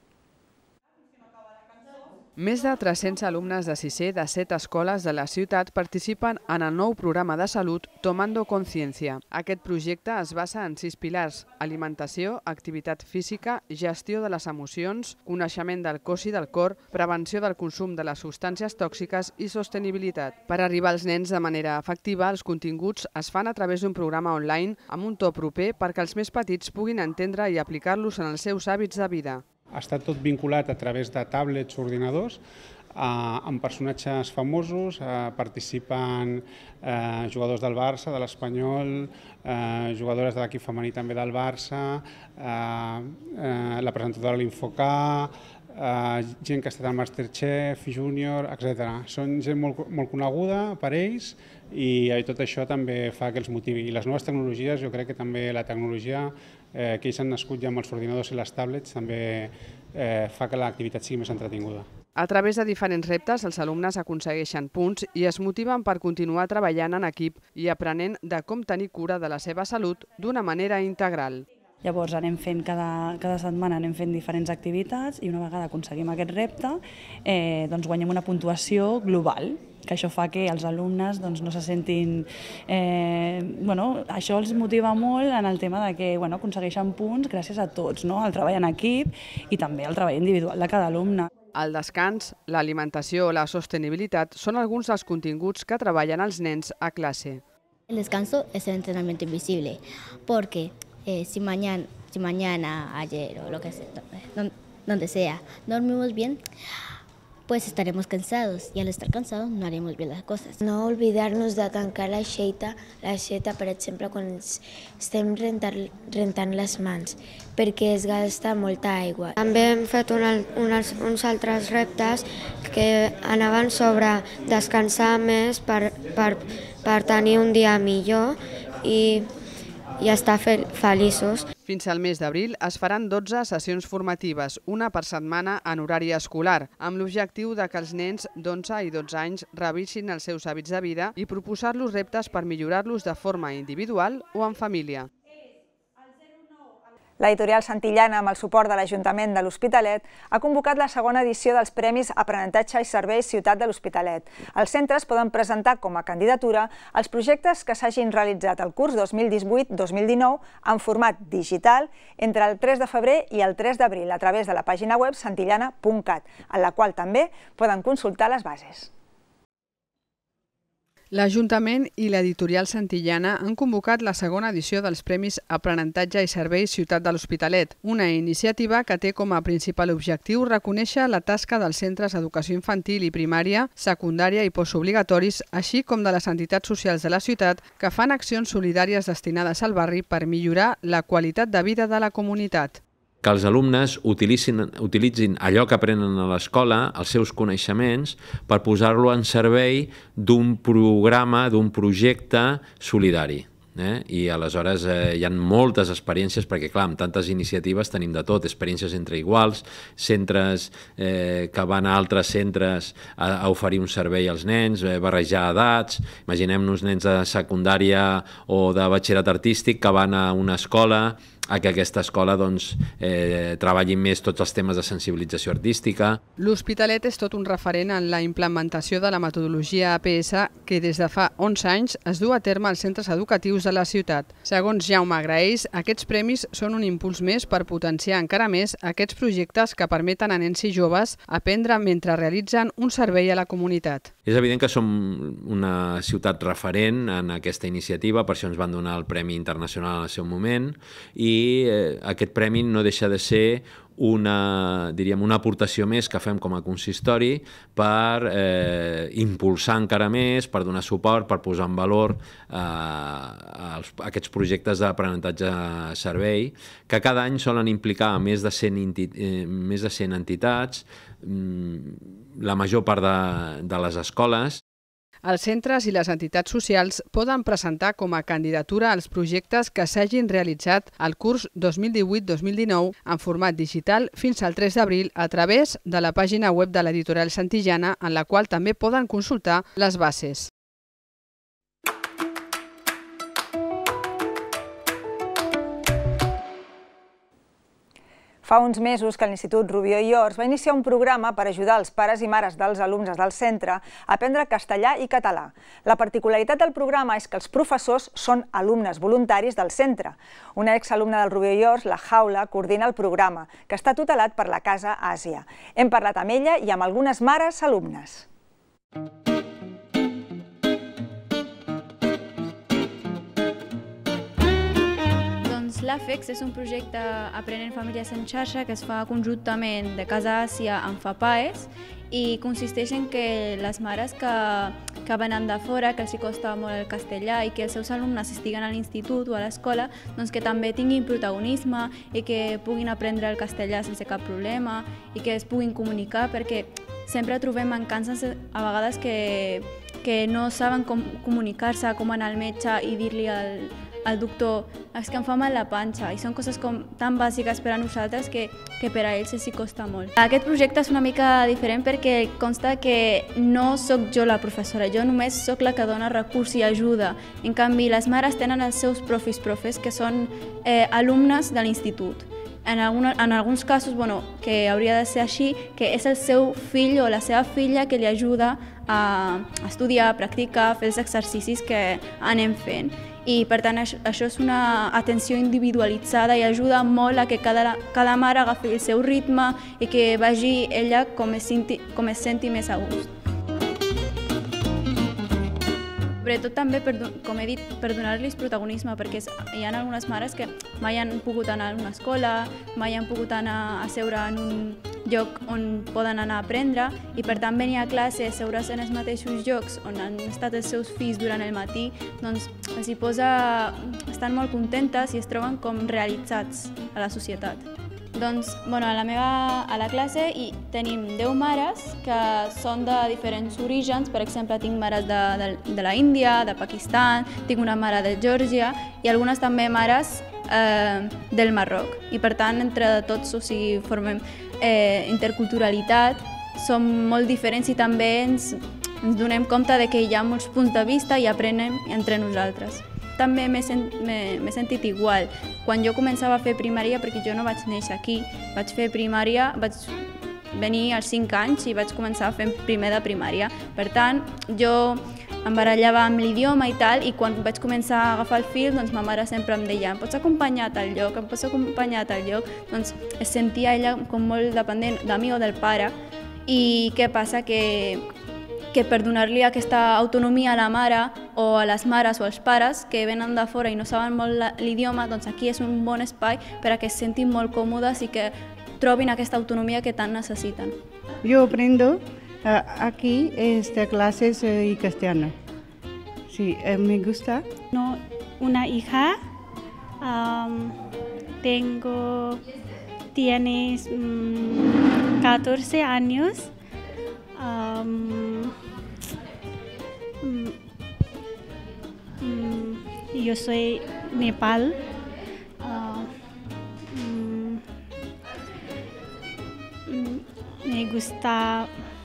Més de tres-cents alumnes de sisè de set escoles de la ciutat participen en el nou programa de salut Tomando Conciencia. Aquest projecte es basa en sis pilars: alimentació, activitat física, gestió de les emocions, coneixement del cos i del cor, prevenció del consum de les substàncies tòxiques i sostenibilitat. Per arribar als nens de manera efectiva, els continguts es fan a través d'un programa online amb un to proper perquè els més petits puguin entendre i aplicar-los en els seus hàbits de vida. Està tot vinculat a través de tablets o ordinadors, amb personatges famosos, participen jugadors del Barça, de l'Espanyol, jugadores de l'equip femení també del Barça, la presentadora de l'Infocà, gent que ha estat al Masterchef, Júnior, etcètera. Són gent molt coneguda per ells i tot això també fa que els motivi. I les noves tecnologies, jo crec que també la tecnologia que ells han nascut ja amb els ordinadors i les tablets també fa que l'activitat sigui més entretinguda. A través de diferents reptes, els alumnes aconsegueixen punts i es motiven per continuar treballant en equip i aprenent de com tenir cura de la seva salut d'una manera integral. Llavors anem fent cada, cada setmana anem fent diferents activitats i una vegada aconseguim aquest repte eh, doncs guanyem una puntuació global, que això fa que els alumnes doncs, no se sentin... Eh, bueno, això els motiva molt en el tema de que bueno, aconsegueixen punts gràcies a tots, no? El treball en equip i també el treball individual de cada alumne. El descans, l'alimentació o la sostenibilitat són alguns dels continguts que treballen els nens a classe. El descanso es el entrenamiento invisible, porque eh, si, mañana, si mañana, ayer o lo que sea, donde sea, dormimos bien, pues estaremos cansados y al estar cansados no haremos bien las cosas. No olvidar-nos de tancar l'aixeta, l'aixeta per exemple quan estem rentant, rentant les mans, perquè es gasta molta aigua. També hem fet una, unes, uns altres reptes que anaven sobre descansar més per, per, per tenir un dia millor i, i estar feliços. Fins al mes d'abril es faran dotze sessions formatives, una per setmana en horari escolar, amb l'objectiu de que els nens d'onze i dotze anys revisin els seus hàbits de vida i proposar-los reptes per millorar-los de forma individual o en família. L'editorial Santillana, amb el suport de l'Ajuntament de l'Hospitalet, ha convocat la segona edició dels Premis Aprenentatge i Serveis Ciutat de l'Hospitalet. Els centres poden presentar com a candidatura els projectes que s'hagin realitzat el curs dos mil divuit dos mil dinou en format digital entre el tres de febrer i el tres d'abril a través de la pàgina web santillana punt cat, en la qual també poden consultar les bases. L'Ajuntament i l'editorial Santillana han convocat la segona edició dels Premis Aprenentatge i Serveis Ciutat de l'Hospitalet, una iniciativa que té com a principal objectiu reconèixer la tasca dels centres d'educació infantil i primària, secundària i postobligatoris, així com de les entitats socials de la ciutat que fan accions solidàries destinades al barri per millorar la qualitat de vida de la comunitat. Que els alumnes utilitzin, utilitzin allò que aprenen a l'escola, els seus coneixements, per posar-lo en servei d'un programa, d'un projecte solidari. Eh? I aleshores eh, hi ha moltes experiències, perquè clar, amb tantes iniciatives tenim de tot, experiències entre iguals, centres eh, que van a altres centres a, a oferir un servei als nens, eh, barrejar edats, imaginem-nos nens de secundària o de batxillerat artístic que van a una escola a que aquesta escola doncs, eh, treballi més tots els temes de sensibilització artística. L'Hospitalet és tot un referent en la implementació de la metodologia A P S que des de fa onze anys es du a terme als centres educatius de la ciutat. Segons Jaume Graells, aquests premis són un impuls més per potenciar encara més aquests projectes que permeten a nens i joves aprendre mentre realitzen un servei a la comunitat. És evident que som una ciutat referent en aquesta iniciativa, per això ens van donar el Premi Internacional en el seu moment, i eh, aquest premi no deixa de ser una, diríem, una aportació més que fem com a consistori per eh, impulsar encara més, per donar suport, per posar en valor eh, els, aquests projectes d'aprenentatge-servei, que cada any solen implicar més de cent, eh, més de cent entitats, la major part de, de les escoles. Els centres i les entitats socials poden presentar com a candidatura els projectes que s'hagin realitzat al curs dos mil divuit dos mil dinou en format digital fins al tres d'abril a través de la pàgina web de l'editorial Santillana, en la qual també poden consultar les bases. Fa uns mesos que l'Institut Rubió i Ors va iniciar un programa per ajudar els pares i mares dels alumnes del centre a aprendre castellà i català. La particularitat del programa és que els professors són alumnes voluntaris del centre. Una exalumna del Rubió i Ors, la Jaula, coordina el programa, que està tutelat per la Casa Àsia. Hem parlat amb ella i amb algunes mares alumnes. L'AFEX és un projecte Aprenent Famílies en xarxa que es fa conjuntament de Casa Àsia amb FAPAES i consisteix en que les mares que, que venen de fora, que els hi costa molt el castellà i que els seus alumnes estiguen a l'institut o a l'escola, doncs que també tinguin protagonisme i que puguin aprendre el castellà sense cap problema i que es puguin comunicar, perquè sempre trobem mancances a vegades que, que no saben com comunicar-se, com anar al metge i dir-li al el doctor, és que em fa mal la panxa, i són coses com tan bàsiques per a nosaltres que, que per a ells els hi costa molt. Aquest projecte és una mica diferent perquè consta que no sóc jo la professora, jo només sóc la que dona recurs i ajuda. En canvi, les mares tenen els seus profis profes, que són eh, alumnes de l'institut. En, alguna, en alguns casos, bueno, que hauria de ser així, que és el seu fill o la seva filla que li ajuda a estudiar, a practicar, a fer els exercicis que anem fent. I per tant això és una atenció individualitzada i ajuda molt a que cada, cada mare agafi el seu ritme i que vagi ella com es senti, com es senti més a gust. Sobretot també, per, com he dit, per donar-los protagonisme, perquè hi ha algunes mares que mai han pogut anar a una escola, mai han pogut anar a seure en un lloc on poden anar a aprendre i per tant venir a classe, seure's en els mateixos llocs on han estat els seus fills durant el matí, doncs els hi posa, estan molt contentes i es troben com realitzats a la societat. Doncs, bueno, a la meva a la classe hi tenim deu mares que són de diferents orígens. Per exemple, tinc mares de, de, de la Índia, de Pakistan, tinc una mare de Geòrgia i algunes també mares eh, del Marroc. I per tant, entre tots, o sigui, formem eh, interculturalitat, som molt diferents i també ens, ens donem compte de que hi ha molts punts de vista i aprenem entre nosaltres. També m'he sent, sentit igual. Quan jo començava a fer primària, perquè jo no vaig néixer aquí, vaig fer primària, vaig venir als cinc anys i vaig començar a fer primer de primària. Per tant, jo em barallava amb l'idioma i tal, i quan vaig començar a agafar el fil, doncs ma mare sempre em deia em pots acompanyar a tal lloc, em pots acompanyar a tal lloc, doncs es sentia ella com molt dependent de mi o del pare. I què passa? Que que per donar-li aquesta autonomia a la mare o a les mares o als pares que venen de fora i no saben molt l'idioma, doncs aquí és un bon espai per a que es sentin molt còmodes i que trobin aquesta autonomia que tant necessiten. Yo aprendo uh, aquí este, clases uh, y castellano. Sí, uh, me gusta. No, una hija, um, tengo, tienes um, catorce años. Um, um, um, yo soy Nepal. Uh, um, um, me gusta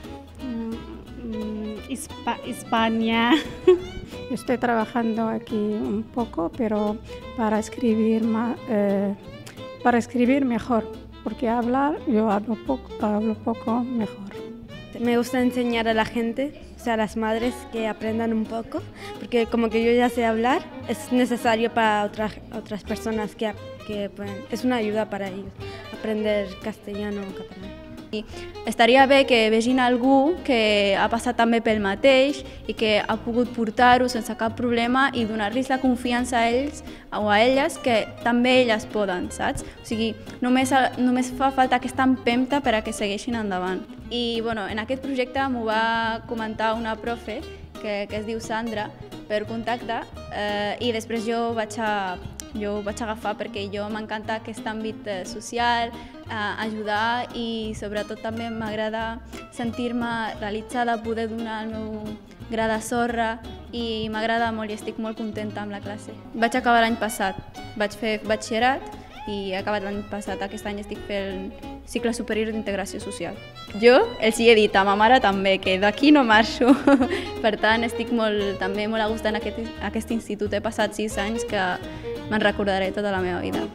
um, Espa- España. Estoy trabajando aquí un poco, pero para escribir más, eh, para escribir mejor, porque hablar, yo hablo poco, hablo poco mejor. Me gusta enseñar a la gente, o sea, a las madres que aprendan un poco, porque como que yo ya sé hablar, es necesario para otras, otras personas que, que pueden, es una ayuda para ellos, aprender castellano o català. I estaria bé que vegin algú que ha passat també pel mateix i que ha pogut portar-ho sense cap problema i donar-los la confiança a ells o a elles que també elles poden, saps? O sigui, només, només fa falta aquesta empenta per a que segueixin endavant. I bueno, en aquest projecte m'ho va comentar una profe que, que es diu Sandra per contacte eh, i després jo vaig a Jo ho vaig agafar perquè jo m'encanta aquest àmbit social, eh, ajudar i sobretot també m'agrada sentir-me realitzada, poder donar el meu gra de sorra i m'agrada molt i estic molt contenta amb la classe. Vaig acabar l'any passat, vaig fer batxillerat i he acabat l'any passat, aquest any estic fent cicle superior d'integració social. Jo els hi he dit a ma mare també que d'aquí no marxo, per tant estic molt, també molt a gust en aquest, aquest institut. He passat sis anys que me'n recordaré tota la meva vida.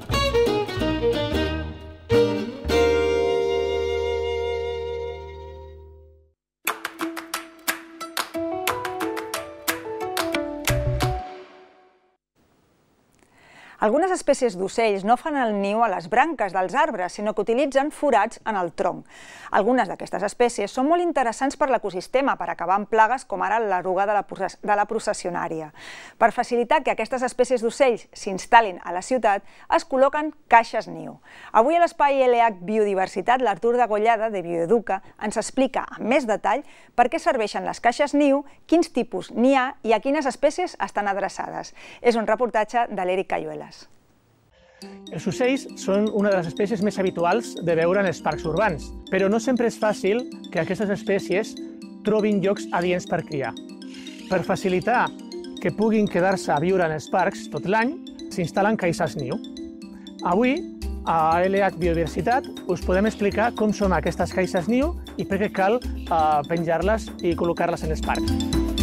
Algunes espècies d'ocells no fan el niu a les branques dels arbres, sinó que utilitzen forats en el tronc. Algunes d'aquestes espècies són molt interessants per l'ecosistema, per acabar amb plagues com ara l'eruga de la processionària. Per facilitar que aquestes espècies d'ocells s'instal·lin a la ciutat, es col·loquen caixes niu. Avui a l'espai L H Biodiversitat, l'Artur Degollada, de Bioeduca, ens explica amb més detall per què serveixen les caixes niu, quins tipus n'hi ha i a quines espècies estan adreçades. És un reportatge de l'Eric Cayuelas. Els ocells són una de les espècies més habituals de veure en els parcs urbans, però no sempre és fàcil que aquestes espècies trobin llocs adients per criar. Per facilitar que puguin quedar-se a viure en els parcs tot l'any, s'instal·len caixes niu. Avui, a L H Biodiversitat, us podem explicar com són aquestes caixes niu i per què cal penjar-les i col·locar-les en els parcs.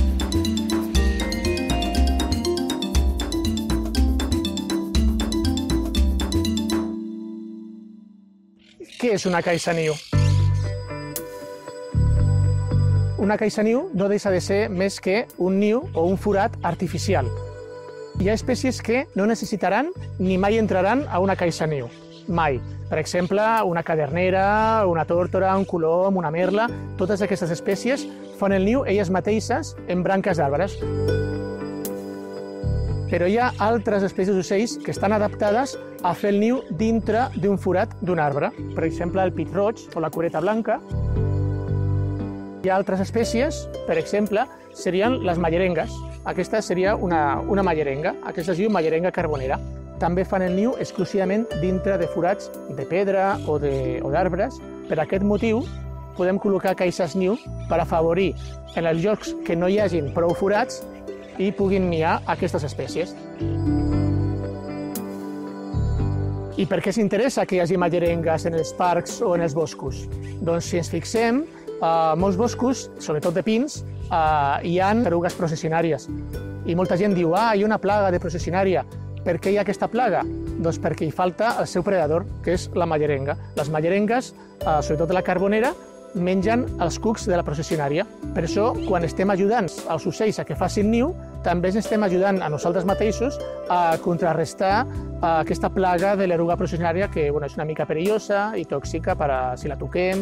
Què és una caixa niu? Una caixa niu no deixa de ser més que un niu o un forat artificial. Hi ha espècies que no necessitaran ni mai entraran a una caixa niu. Mai. Per exemple, una cadernera, una tórtora, un colom, una merla, totes aquestes espècies fan el niu elles mateixes en branques d'arbres. Però hi ha altres espècies d'ocells que estan adaptades a fer el niu dintre d'un forat d'un arbre. Per exemple, el pit roig o la cureta blanca. Hi ha altres espècies, per exemple, serien les mallerengues. Aquesta seria una, una mallerenga. Aquesta es diu mallerenga carbonera. També fan el niu exclusivament dintre de forats de pedra o d'arbres. Per aquest motiu, podem col·locar caixes niu per afavorir en els llocs que no hi hagin prou forats i puguin niar aquestes espècies. I per què s'interessa que hi hagi mallerengues en els parcs o en els boscos? Doncs si ens fixem, a molts boscos, sobretot de pins, hi ha erugues processionàries. I molta gent diu, ah, hi ha una plaga de processionària. Per què hi ha aquesta plaga? Doncs perquè hi falta el seu predador, que és la mallerenga. Les mallerengues, sobretot la carbonera, mengen els cucs de la processionària. Per això, quan estem ajudant els ocells a que facin niu, també ens estem ajudant a nosaltres mateixos a contrarrestar aquesta plaga de l'eruga processionària que bueno, és una mica perillosa i tòxica per a, si la toquem.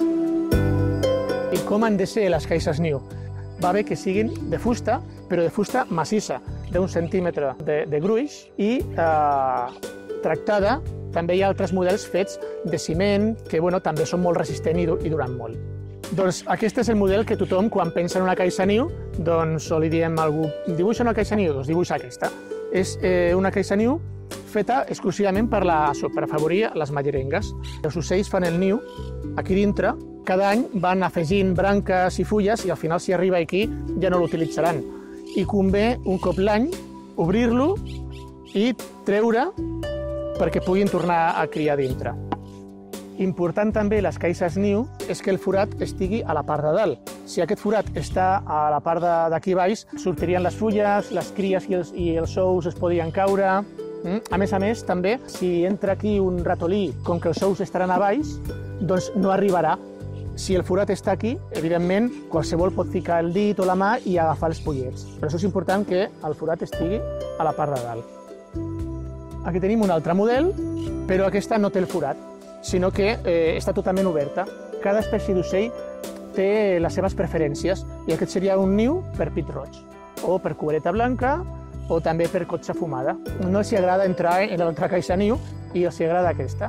I com han de ser les caixes niu? Va bé que siguin de fusta, però de fusta massissa, d'un centímetre de, de gruix i eh, tractada. També hi ha altres models fets de ciment, que bueno, també són molt resistents i, i duran molt. Doncs aquest és el model que tothom, quan pensa en una caixa niu, doncs o li diem a algú, dibuixa una caixa niu, doncs dibuixa aquesta. És eh, una caixa niu feta exclusivament per, la, per afavorir les mallerengues. Els ocells fan el niu aquí dintre, cada any van afegint branques i fulles i al final, si arriba aquí, ja no l'utilitzaran. I convé, un cop l'any, obrir-lo i treure perquè puguin tornar a criar dintre. Important també les caixes niu és que el forat estigui a la part de dalt. Si aquest forat està a la part d'aquí baix, sortirien les fulles, les cries i els, i els ous es podien caure A més a més, també, si entra aquí un ratolí, com que els ous estaran a baix, doncs no arribarà. Si el forat està aquí, evidentment, qualsevol pot ficar el dit o la mà i agafar els pollets. Per això és important que el forat estigui a la part de dalt. Aquí tenim un altre model, però aquesta no té el forat, sinó que eh, està totalment oberta. Cada espècie d'ocell té les seves preferències i aquest seria un niu per pit-roig, o per cubereta blanca, o també per cotxa fumada. No els agrada entrar en l'altra caixa niu i els agrada aquesta.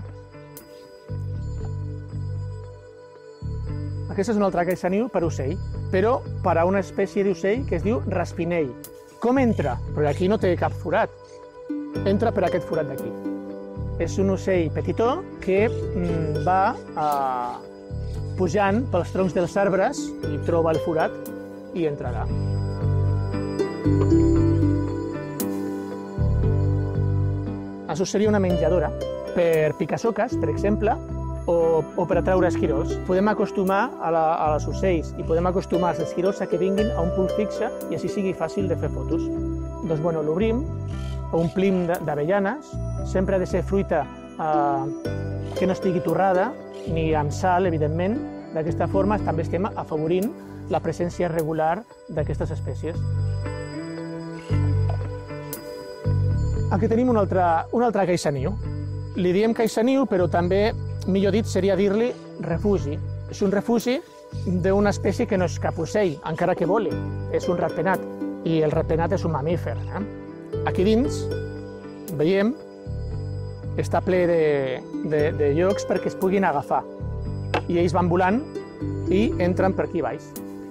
Aquesta és una altra caixa niu per ocell, però per a una espècie d'ocell que es diu raspinell. Com entra? Perquè aquí no té cap forat. Entra per aquest forat d'aquí. És un ocell petitó que mm, va eh, pujant pels troncs dels arbres i troba el forat i entrarà. Això seria una menjadora per picar soques, per exemple, o, o per atraure esquirols. Podem acostumar a, la, a les ocells i podem acostumar els esquirols a que vinguin a un punt fixe i així sigui fàcil de fer fotos. Doncs, bueno, l'obrim, omplim d'avellanes, sempre ha de ser fruita eh, que no estigui torrada, ni amb sal, evidentment. D'aquesta forma també estem afavorint la presència regular d'aquestes espècies. Aquí tenim una altra, una altra caixa niu. Li diem caixa niu, però també, millor dit, seria dir-li refugi. És un refugi d'una espècie que no és cap ocell, encara que voli. És un ratpenat, i el ratpenat és un mamífer. Eh? Aquí dins, veiem, està ple de, de, de llocs perquè es puguin agafar. I ells van volant i entren per aquí baix.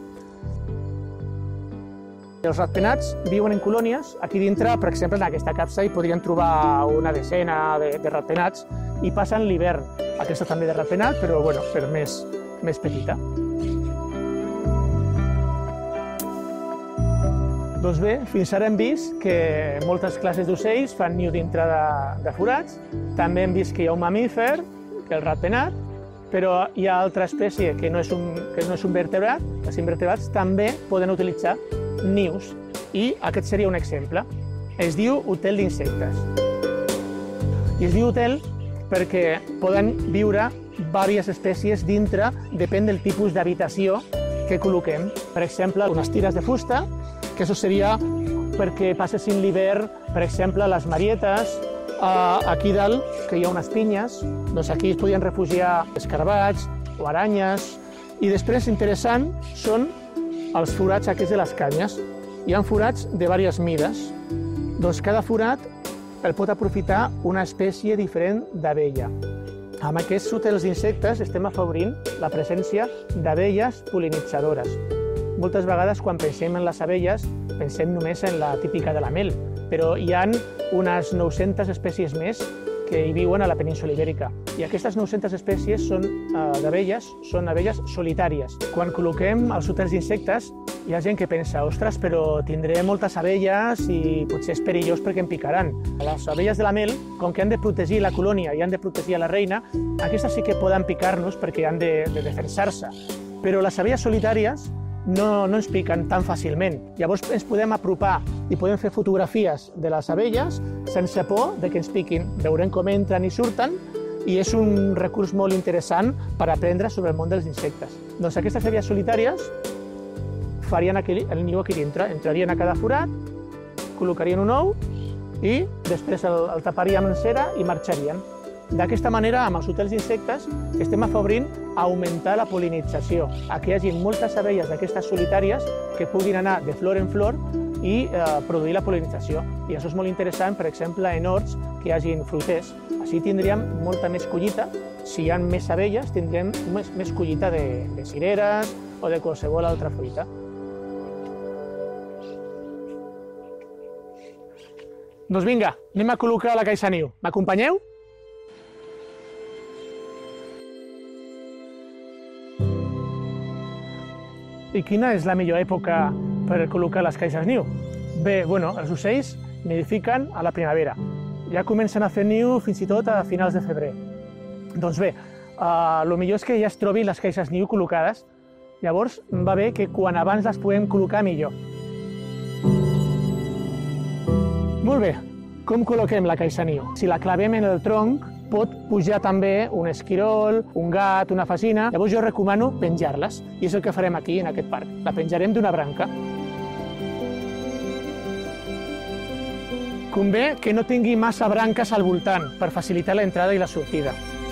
Els ratpenats viuen en colònies. Aquí dintre, per exemple, en aquesta capsa hi podrien trobar una decena de, de ratpenats i passen l'hivern. Aquesta també de ratpenat, però bueno, per més, més petita. Doncs bé, fins ara hem vist que moltes classes d'ocells fan niu dintre de, de forats. També hem vist que hi ha un mamífer, que el ratpenat, però hi ha altra espècie que no és un, que no és un vertebrat. Els invertebrats també poden utilitzar nius, i aquest seria un exemple. Es diu hotel d'insectes. I es diu hotel perquè poden viure diverses espècies dintre, depèn del tipus d'habitació que col·loquem. Per exemple, unes tires de fusta, que això seria perquè passessin l'hivern, per exemple, les marietes, aquí dalt, que hi ha unes pinyes, doncs aquí es podien refugiar escarabats o aranyes. I després, interessant, són els forats aquests de les canyes. Hi ha forats de diverses mides. Doncs cada forat el pot aprofitar una espècie diferent d'abella. Amb aquests hotels d'insectes estem afavorint la presència d'abelles pol·linitzadores. Moltes vegades, quan pensem en les abelles, pensem només en la típica de la mel, però hi ha unes nou-centes espècies més que hi viuen a la península Ibèrica. I aquestes nou-centes espècies són eh, d'abelles, són abelles solitàries. Quan col·loquem els hotels d'insectes, hi ha gent que pensa, ostres, però tindré moltes abelles i potser és perillós perquè em picaran. Les abelles de la mel, com que han de protegir la colònia i han de protegir a la reina, aquestes sí que poden picar-nos perquè han de, de defensar-se. Però les abelles solitàries no, no ens piquen tan fàcilment. Llavors ens podem apropar i podem fer fotografies de les abelles sense por de que ens piquin. Veurem com entren i surten i és un recurs molt interessant per aprendre sobre el món dels insectes. Doncs aquestes abelles solitàries farien aquell, el niu aquí dintre, entrarien a cada forat, col·locarien un ou i després el, el taparien amb cera i marxarien. D'aquesta manera, amb els hotels d'insectes, estem afavorint augmentar la pol·linització, a que hi hagi moltes abelles d'aquestes solitàries que puguin anar de flor en flor i eh, produir la pol·linització. I això és molt interessant, per exemple, en horts que hi hagin fruiters. Així tindríem molta més collita. Si hi ha més abelles, tindrem més, més collita de, de cireres o de qualsevol altra fruita. Doncs vinga, anem a col·locar la caixa niu. M'acompanyeu? I quina és la millor època per col·locar les caixes niu? Bé, bueno, els ocells nidifiquen a la primavera. Ja comencen a fer niu fins i tot a finals de febrer. Doncs bé, el millor és que ja es trobin les caixes niu col·locades. Llavors va bé que quan abans les puguem col·locar millor. Molt bé, Com col·loquem la caixa niu? Si la clavem en el tronc, pot pujar també un esquirol, un gat, una fasina. Llavors jo recomano penjar-les, i és el que farem aquí, en aquest parc. La penjarem d'una branca. Convé que no tingui massa branques al voltant per facilitar l'entrada i la sortida.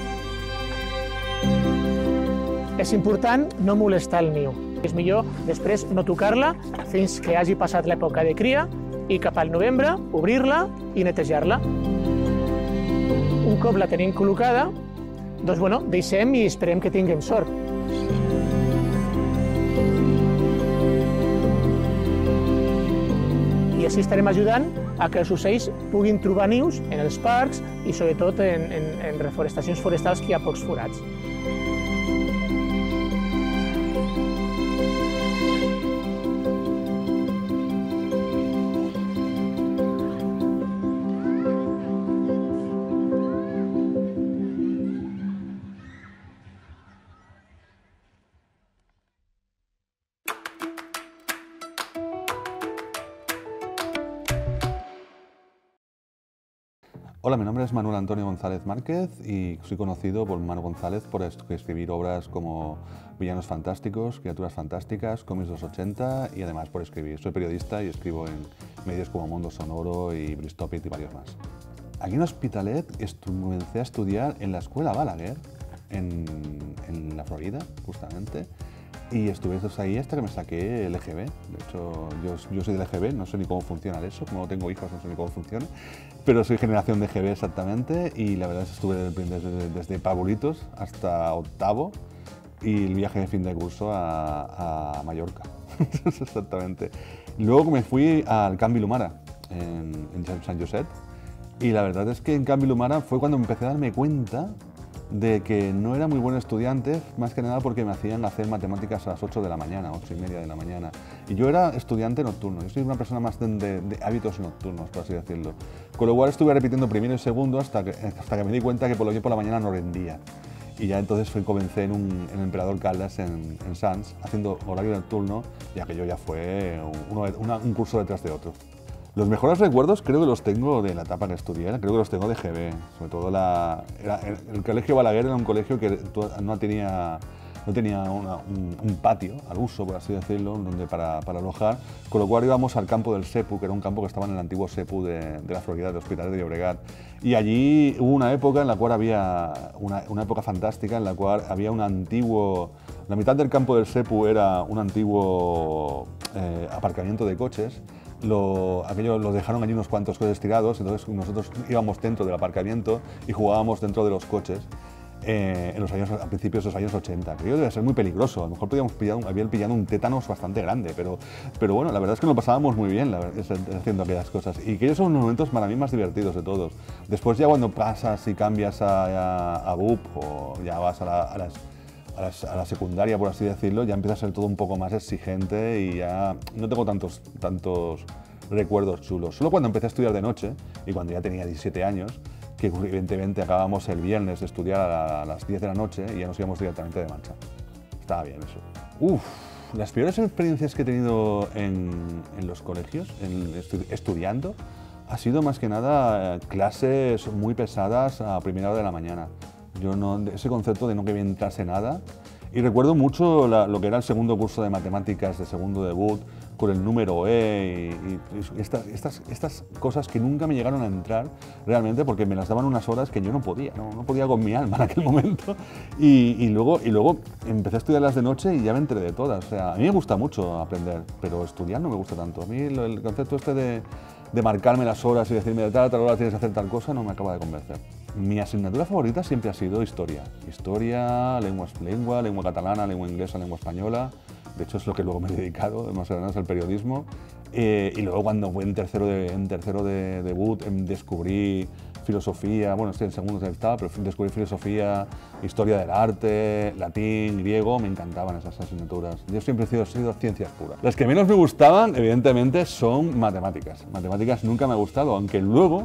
És important no molestar el niu. És millor després no tocar-la fins que hagi passat l'època de cria i cap al novembre obrir-la i netejar-la. Un cop la tenim col·locada, doncs bueno, deixem i esperem que tinguem sort. I així estarem ajudant a que els ocells puguin trobar nius en els parcs i sobretot en, en, en reforestacions forestals que hi ha pocs forats. Hola, mi nombre es Manuel Antonio González Márquez y soy conocido por Manu González por escribir obras como Villanos Fantásticos, Criaturas Fantásticas, cómics de los ochenta y además por escribir. Soy periodista y escribo en medios como Mundo Sonoro y Bristopit y varios más. Aquí en Hospitalet comencé a estudiar en la Escuela Balaguer, en, en la Florida, justamente, y estuve ahí hasta que me saqué el E G B. De hecho, yo, yo soy del E G B, no sé ni cómo funciona eso, como no tengo hijos no sé ni cómo funciona, pero soy generación de E G B exactamente, y la verdad es que estuve desde, desde Pabolitos hasta octavo, y el viaje de fin de curso a, a Mallorca, exactamente. Luego me fui al Can Vilomara, en, en San Josep, y la verdad es que en Can Vilomara fue cuando empecé a darme cuenta de que no era muy buen estudiante, más que nada porque me hacían hacer matemáticas a las ocho de la mañana, ocho y media de la mañana. Y yo era estudiante nocturno, yo soy una persona más de, de, de hábitos nocturnos, por así decirlo. Con lo cual estuve repitiendo primero y segundo hasta que, hasta que me di cuenta que por lo que por la mañana no rendía. Y ya entonces fui, comencé en, un, en el Emperador Caldas, en, en Sants, haciendo horario nocturno, ya que yo ya fue uno, una, un curso detrás de otro. Los mejores recuerdos creo que los tengo de la etapa que estudié, creo que los tengo de G B, sobre todo la, era, el colegio Balaguer era un colegio que no tenía, no tenía una, un, un patio al uso, por así decirlo, donde para, para alojar, con lo cual íbamos al campo del SEPU, que era un campo que estaba en el antiguo SEPU de, de la Florida, de Hospitalet de Llobregat, y allí hubo una época en la cual había, una, una época fantástica en la cual había un antiguo, la mitad del campo del SEPU era un antiguo eh, aparcamiento de coches. Lo, aquello lo dejaron allí unos cuantos coches tirados, entonces nosotros íbamos dentro del aparcamiento y jugábamos dentro de los coches eh, en los años, a principios de los años ochenta. Creo que debe ser muy peligroso, a lo mejor podíamos pillar, habían pillado un tétanos bastante grande, pero, pero bueno, la verdad es que nos pasábamos muy bien la, haciendo aquellas cosas y que ellos son los momentos para mí más divertidos de todos. Después ya cuando pasas y cambias a, a, a B U P o ya vas a, la, a las A la, a la secundaria, por así decirlo, ya empieza a ser todo un poco más exigente y ya no tengo tantos, tantos recuerdos chulos. Solo cuando empecé a estudiar de noche y cuando ya tenía diecisiete años, que evidentemente acabábamos el viernes de estudiar a, la, a las diez de la noche y ya nos íbamos directamente de marcha. Estaba bien eso. Uf, las peores experiencias que he tenido en, en los colegios, en estu estudiando, ha sido más que nada clases muy pesadas a primera hora de la mañana. Yo no, ese concepto de no que me entrase nada. Y recuerdo mucho la, lo que era el segundo curso de matemáticas de segundo debut, con el número E y, y, y esta, estas, estas cosas que nunca me llegaron a entrar realmente porque me las daban unas horas que yo no podía, no, no podía con mi alma en aquel momento. Y, y, luego, y luego empecé a estudiarlas de noche y ya me enteré de todas. O sea, a mí me gusta mucho aprender, pero estudiar no me gusta tanto. A mí el, el concepto este de, de marcarme las horas y decirme de tal a tal hora tienes que hacer tal cosa no me acaba de convencer. Mi asignatura favorita siempre ha sido historia. Historia, lengua, lengua, lengua catalana, lengua inglesa, lengua española. De hecho es lo que luego me he dedicado, más o menos al periodismo. Eh, y luego cuando fui en tercero de, en tercero de debut descubrí filosofía, bueno, estoy en segundo estaba, pero descubrí filosofía, historia del arte, latín, griego, me encantaban esas asignaturas. Yo siempre he sido, he sido ciencias puras. Las que menos me gustaban, evidentemente, son matemáticas. Matemáticas nunca me ha gustado, aunque luego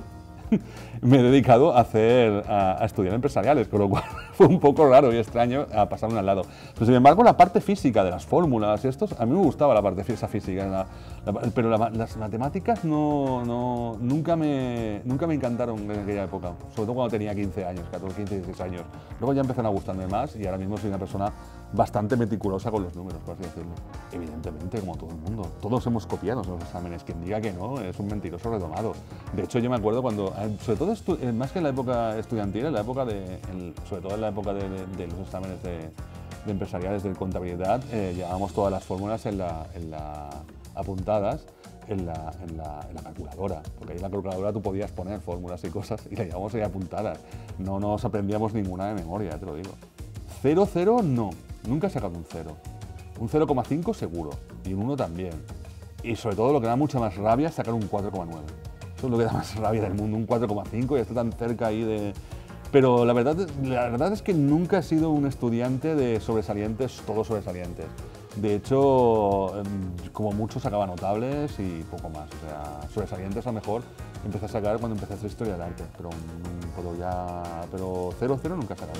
me he dedicado a, hacer, a, a estudiar empresariales, con lo cual fue un poco raro y extraño a pasarme al lado. Pero sin embargo, la parte física de las fórmulas y estos, a mí me gustaba la parte esa física, la, la, pero la, las matemáticas no, no, nunca, me, nunca me encantaron en aquella época, sobre todo cuando tenía quince años, catorce, quince, dieciséis años. Luego ya empezaron a gustarme más y ahora mismo soy una persona bastante meticulosa con los números, por así decirlo. Evidentemente, como todo el mundo, todos hemos copiado en los exámenes. Quien diga que no es un mentiroso redomado. De hecho, yo me acuerdo cuando, sobre todo más que en la época estudiantil, en la época de, en, sobre todo en la época de, de, de los exámenes de, de empresariales de contabilidad, eh, llevábamos todas las fórmulas en la, en la, apuntadas en la, en, la, en la calculadora, porque ahí en la calculadora tú podías poner fórmulas y cosas y las llevábamos ahí apuntadas. No nos aprendíamos ninguna de memoria, ya te lo digo. Cero, cero, no. Nunca he sacado un cero. Un cero coma cinco seguro, y un uno también. Y sobre todo lo que da mucha más rabia es sacar un cuatro coma nueve. Eso es lo que da más rabia del mundo, un cuatro coma cinco y está tan cerca ahí de... Pero la verdad, la verdad es que nunca he sido un estudiante de sobresalientes, todos sobresalientes. De hecho, como mucho sacaba notables y poco más. O sea, sobresalientes a lo mejor empecé a sacar cuando empecé a hacer historia del arte, pero, pero ya... Pero cero, cero nunca he sacado.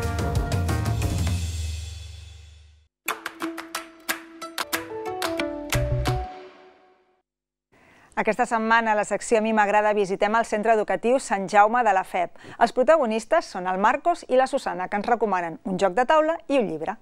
Aquesta setmana, a la secció A mi m'agrada, visitem el centre educatiu Sant Jaume de la F E P. Els protagonistes són el Marcos i la Susana, que ens recomanen un joc de taula i un llibre.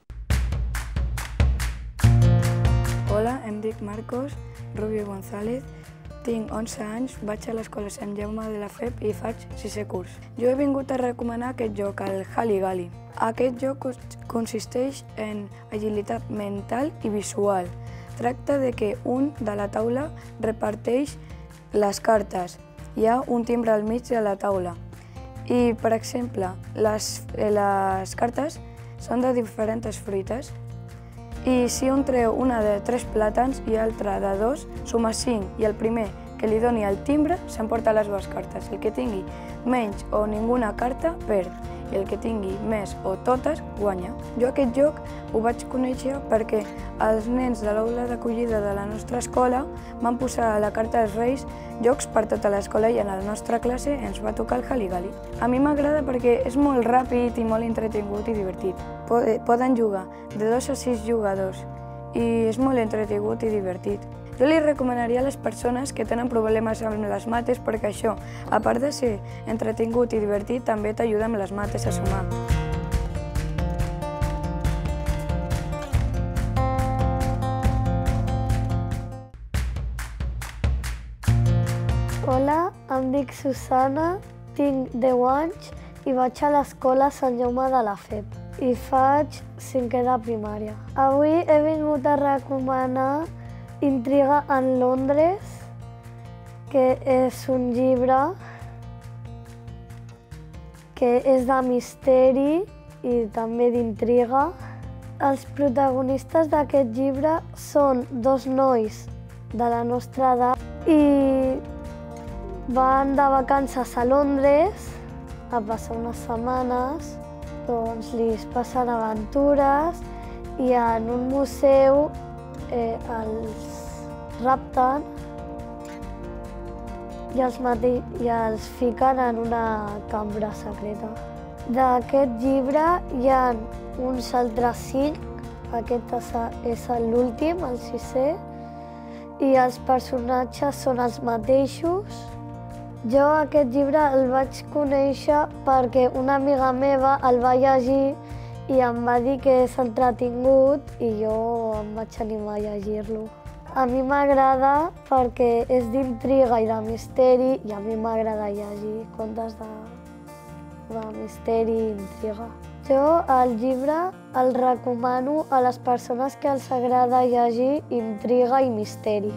Hola, em dic Marcos Rubio González, tinc onze anys, vaig a l'escola Sant Jaume de la F E P i faig sisè curs. Jo he vingut a recomanar aquest joc, el Hali-Gali. Aquest joc consisteix en agilitat mental i visual. Tracta de que un de la taula reparteix les cartes. Hi ha un timbre al mig de la taula. I, per exemple, les, les cartes són de diferents fruites. I si un treu una de tres plàtans i l'altra de dos, suma cinc, i el primer que li doni el timbre s'emporta les dues cartes. El que tingui menys o ninguna carta perd, i el que tingui més o totes guanya. Jo aquest joc ho vaig conèixer perquè els nens de l'aula d'acollida de la nostra escola van posar a la carta dels Reis jocs per tota l'escola i en la nostra classe ens va tocar el Hali-Gali. A mi m'agrada perquè és molt ràpid i molt entretingut i divertit. Poden jugar de dos a sis jugadors i és molt entretingut i divertit. Jo li recomanaria a les persones que tenen problemes amb les mates perquè això, a part de ser entretingut i divertit, també t'ajuda amb les mates a sumar. Hola, em dic Susana, tinc deu anys i vaig a l'escola Sant Jaume de la F E P i faig cinquè de primària. Avui he vingut a recomanar Intriga en Londres, que és un llibre que és de misteri i també d'intriga. Els protagonistes d'aquest llibre són dos nois de la nostra edat i van de vacances a Londres a passar unes setmanes, doncs li passen aventures i en un museu Eh, els rapten i els, i els fiquen en una cambra secreta. D'aquest llibre hi ha uns altres cinc, aquest és l'últim, el sisè, i els personatges són els mateixos. Jo aquest llibre el vaig conèixer perquè una amiga meva el va llegir i em va dir que és entretingut i jo em vaig animar a llegir-lo. A mi m'agrada perquè és d'intriga i de misteri i a mi m'agrada llegir contes de, de misteri i intriga. Jo el llibre el recomano a les persones que els agrada llegir intriga i misteri.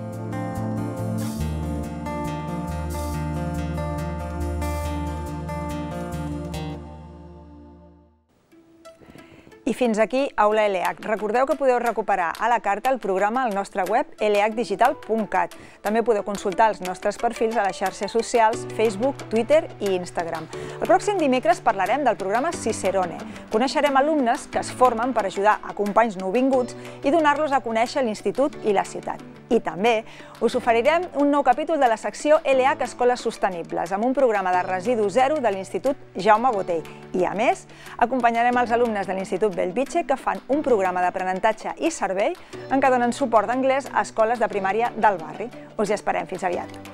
I fins aquí Aula L H. Recordeu que podeu recuperar a la carta el programa al nostre web l h digital punt cat. També podeu consultar els nostres perfils a les xarxes socials, Facebook, Twitter i Instagram. El pròxim dimecres parlarem del programa Cicerone. Coneixerem alumnes que es formen per ajudar a companys nouvinguts i donar-los a conèixer l'institut i la ciutat. I també us oferirem un nou capítol de la secció L H Escoles Sostenibles, amb un programa de residu zero de l'Institut Jaume Botey. I, a més, acompanyarem els alumnes de l'Institut Bellvitge que fan un programa d'aprenentatge i servei en què donen suport d'anglès a escoles de primària del barri. Us hi esperem. Fins aviat.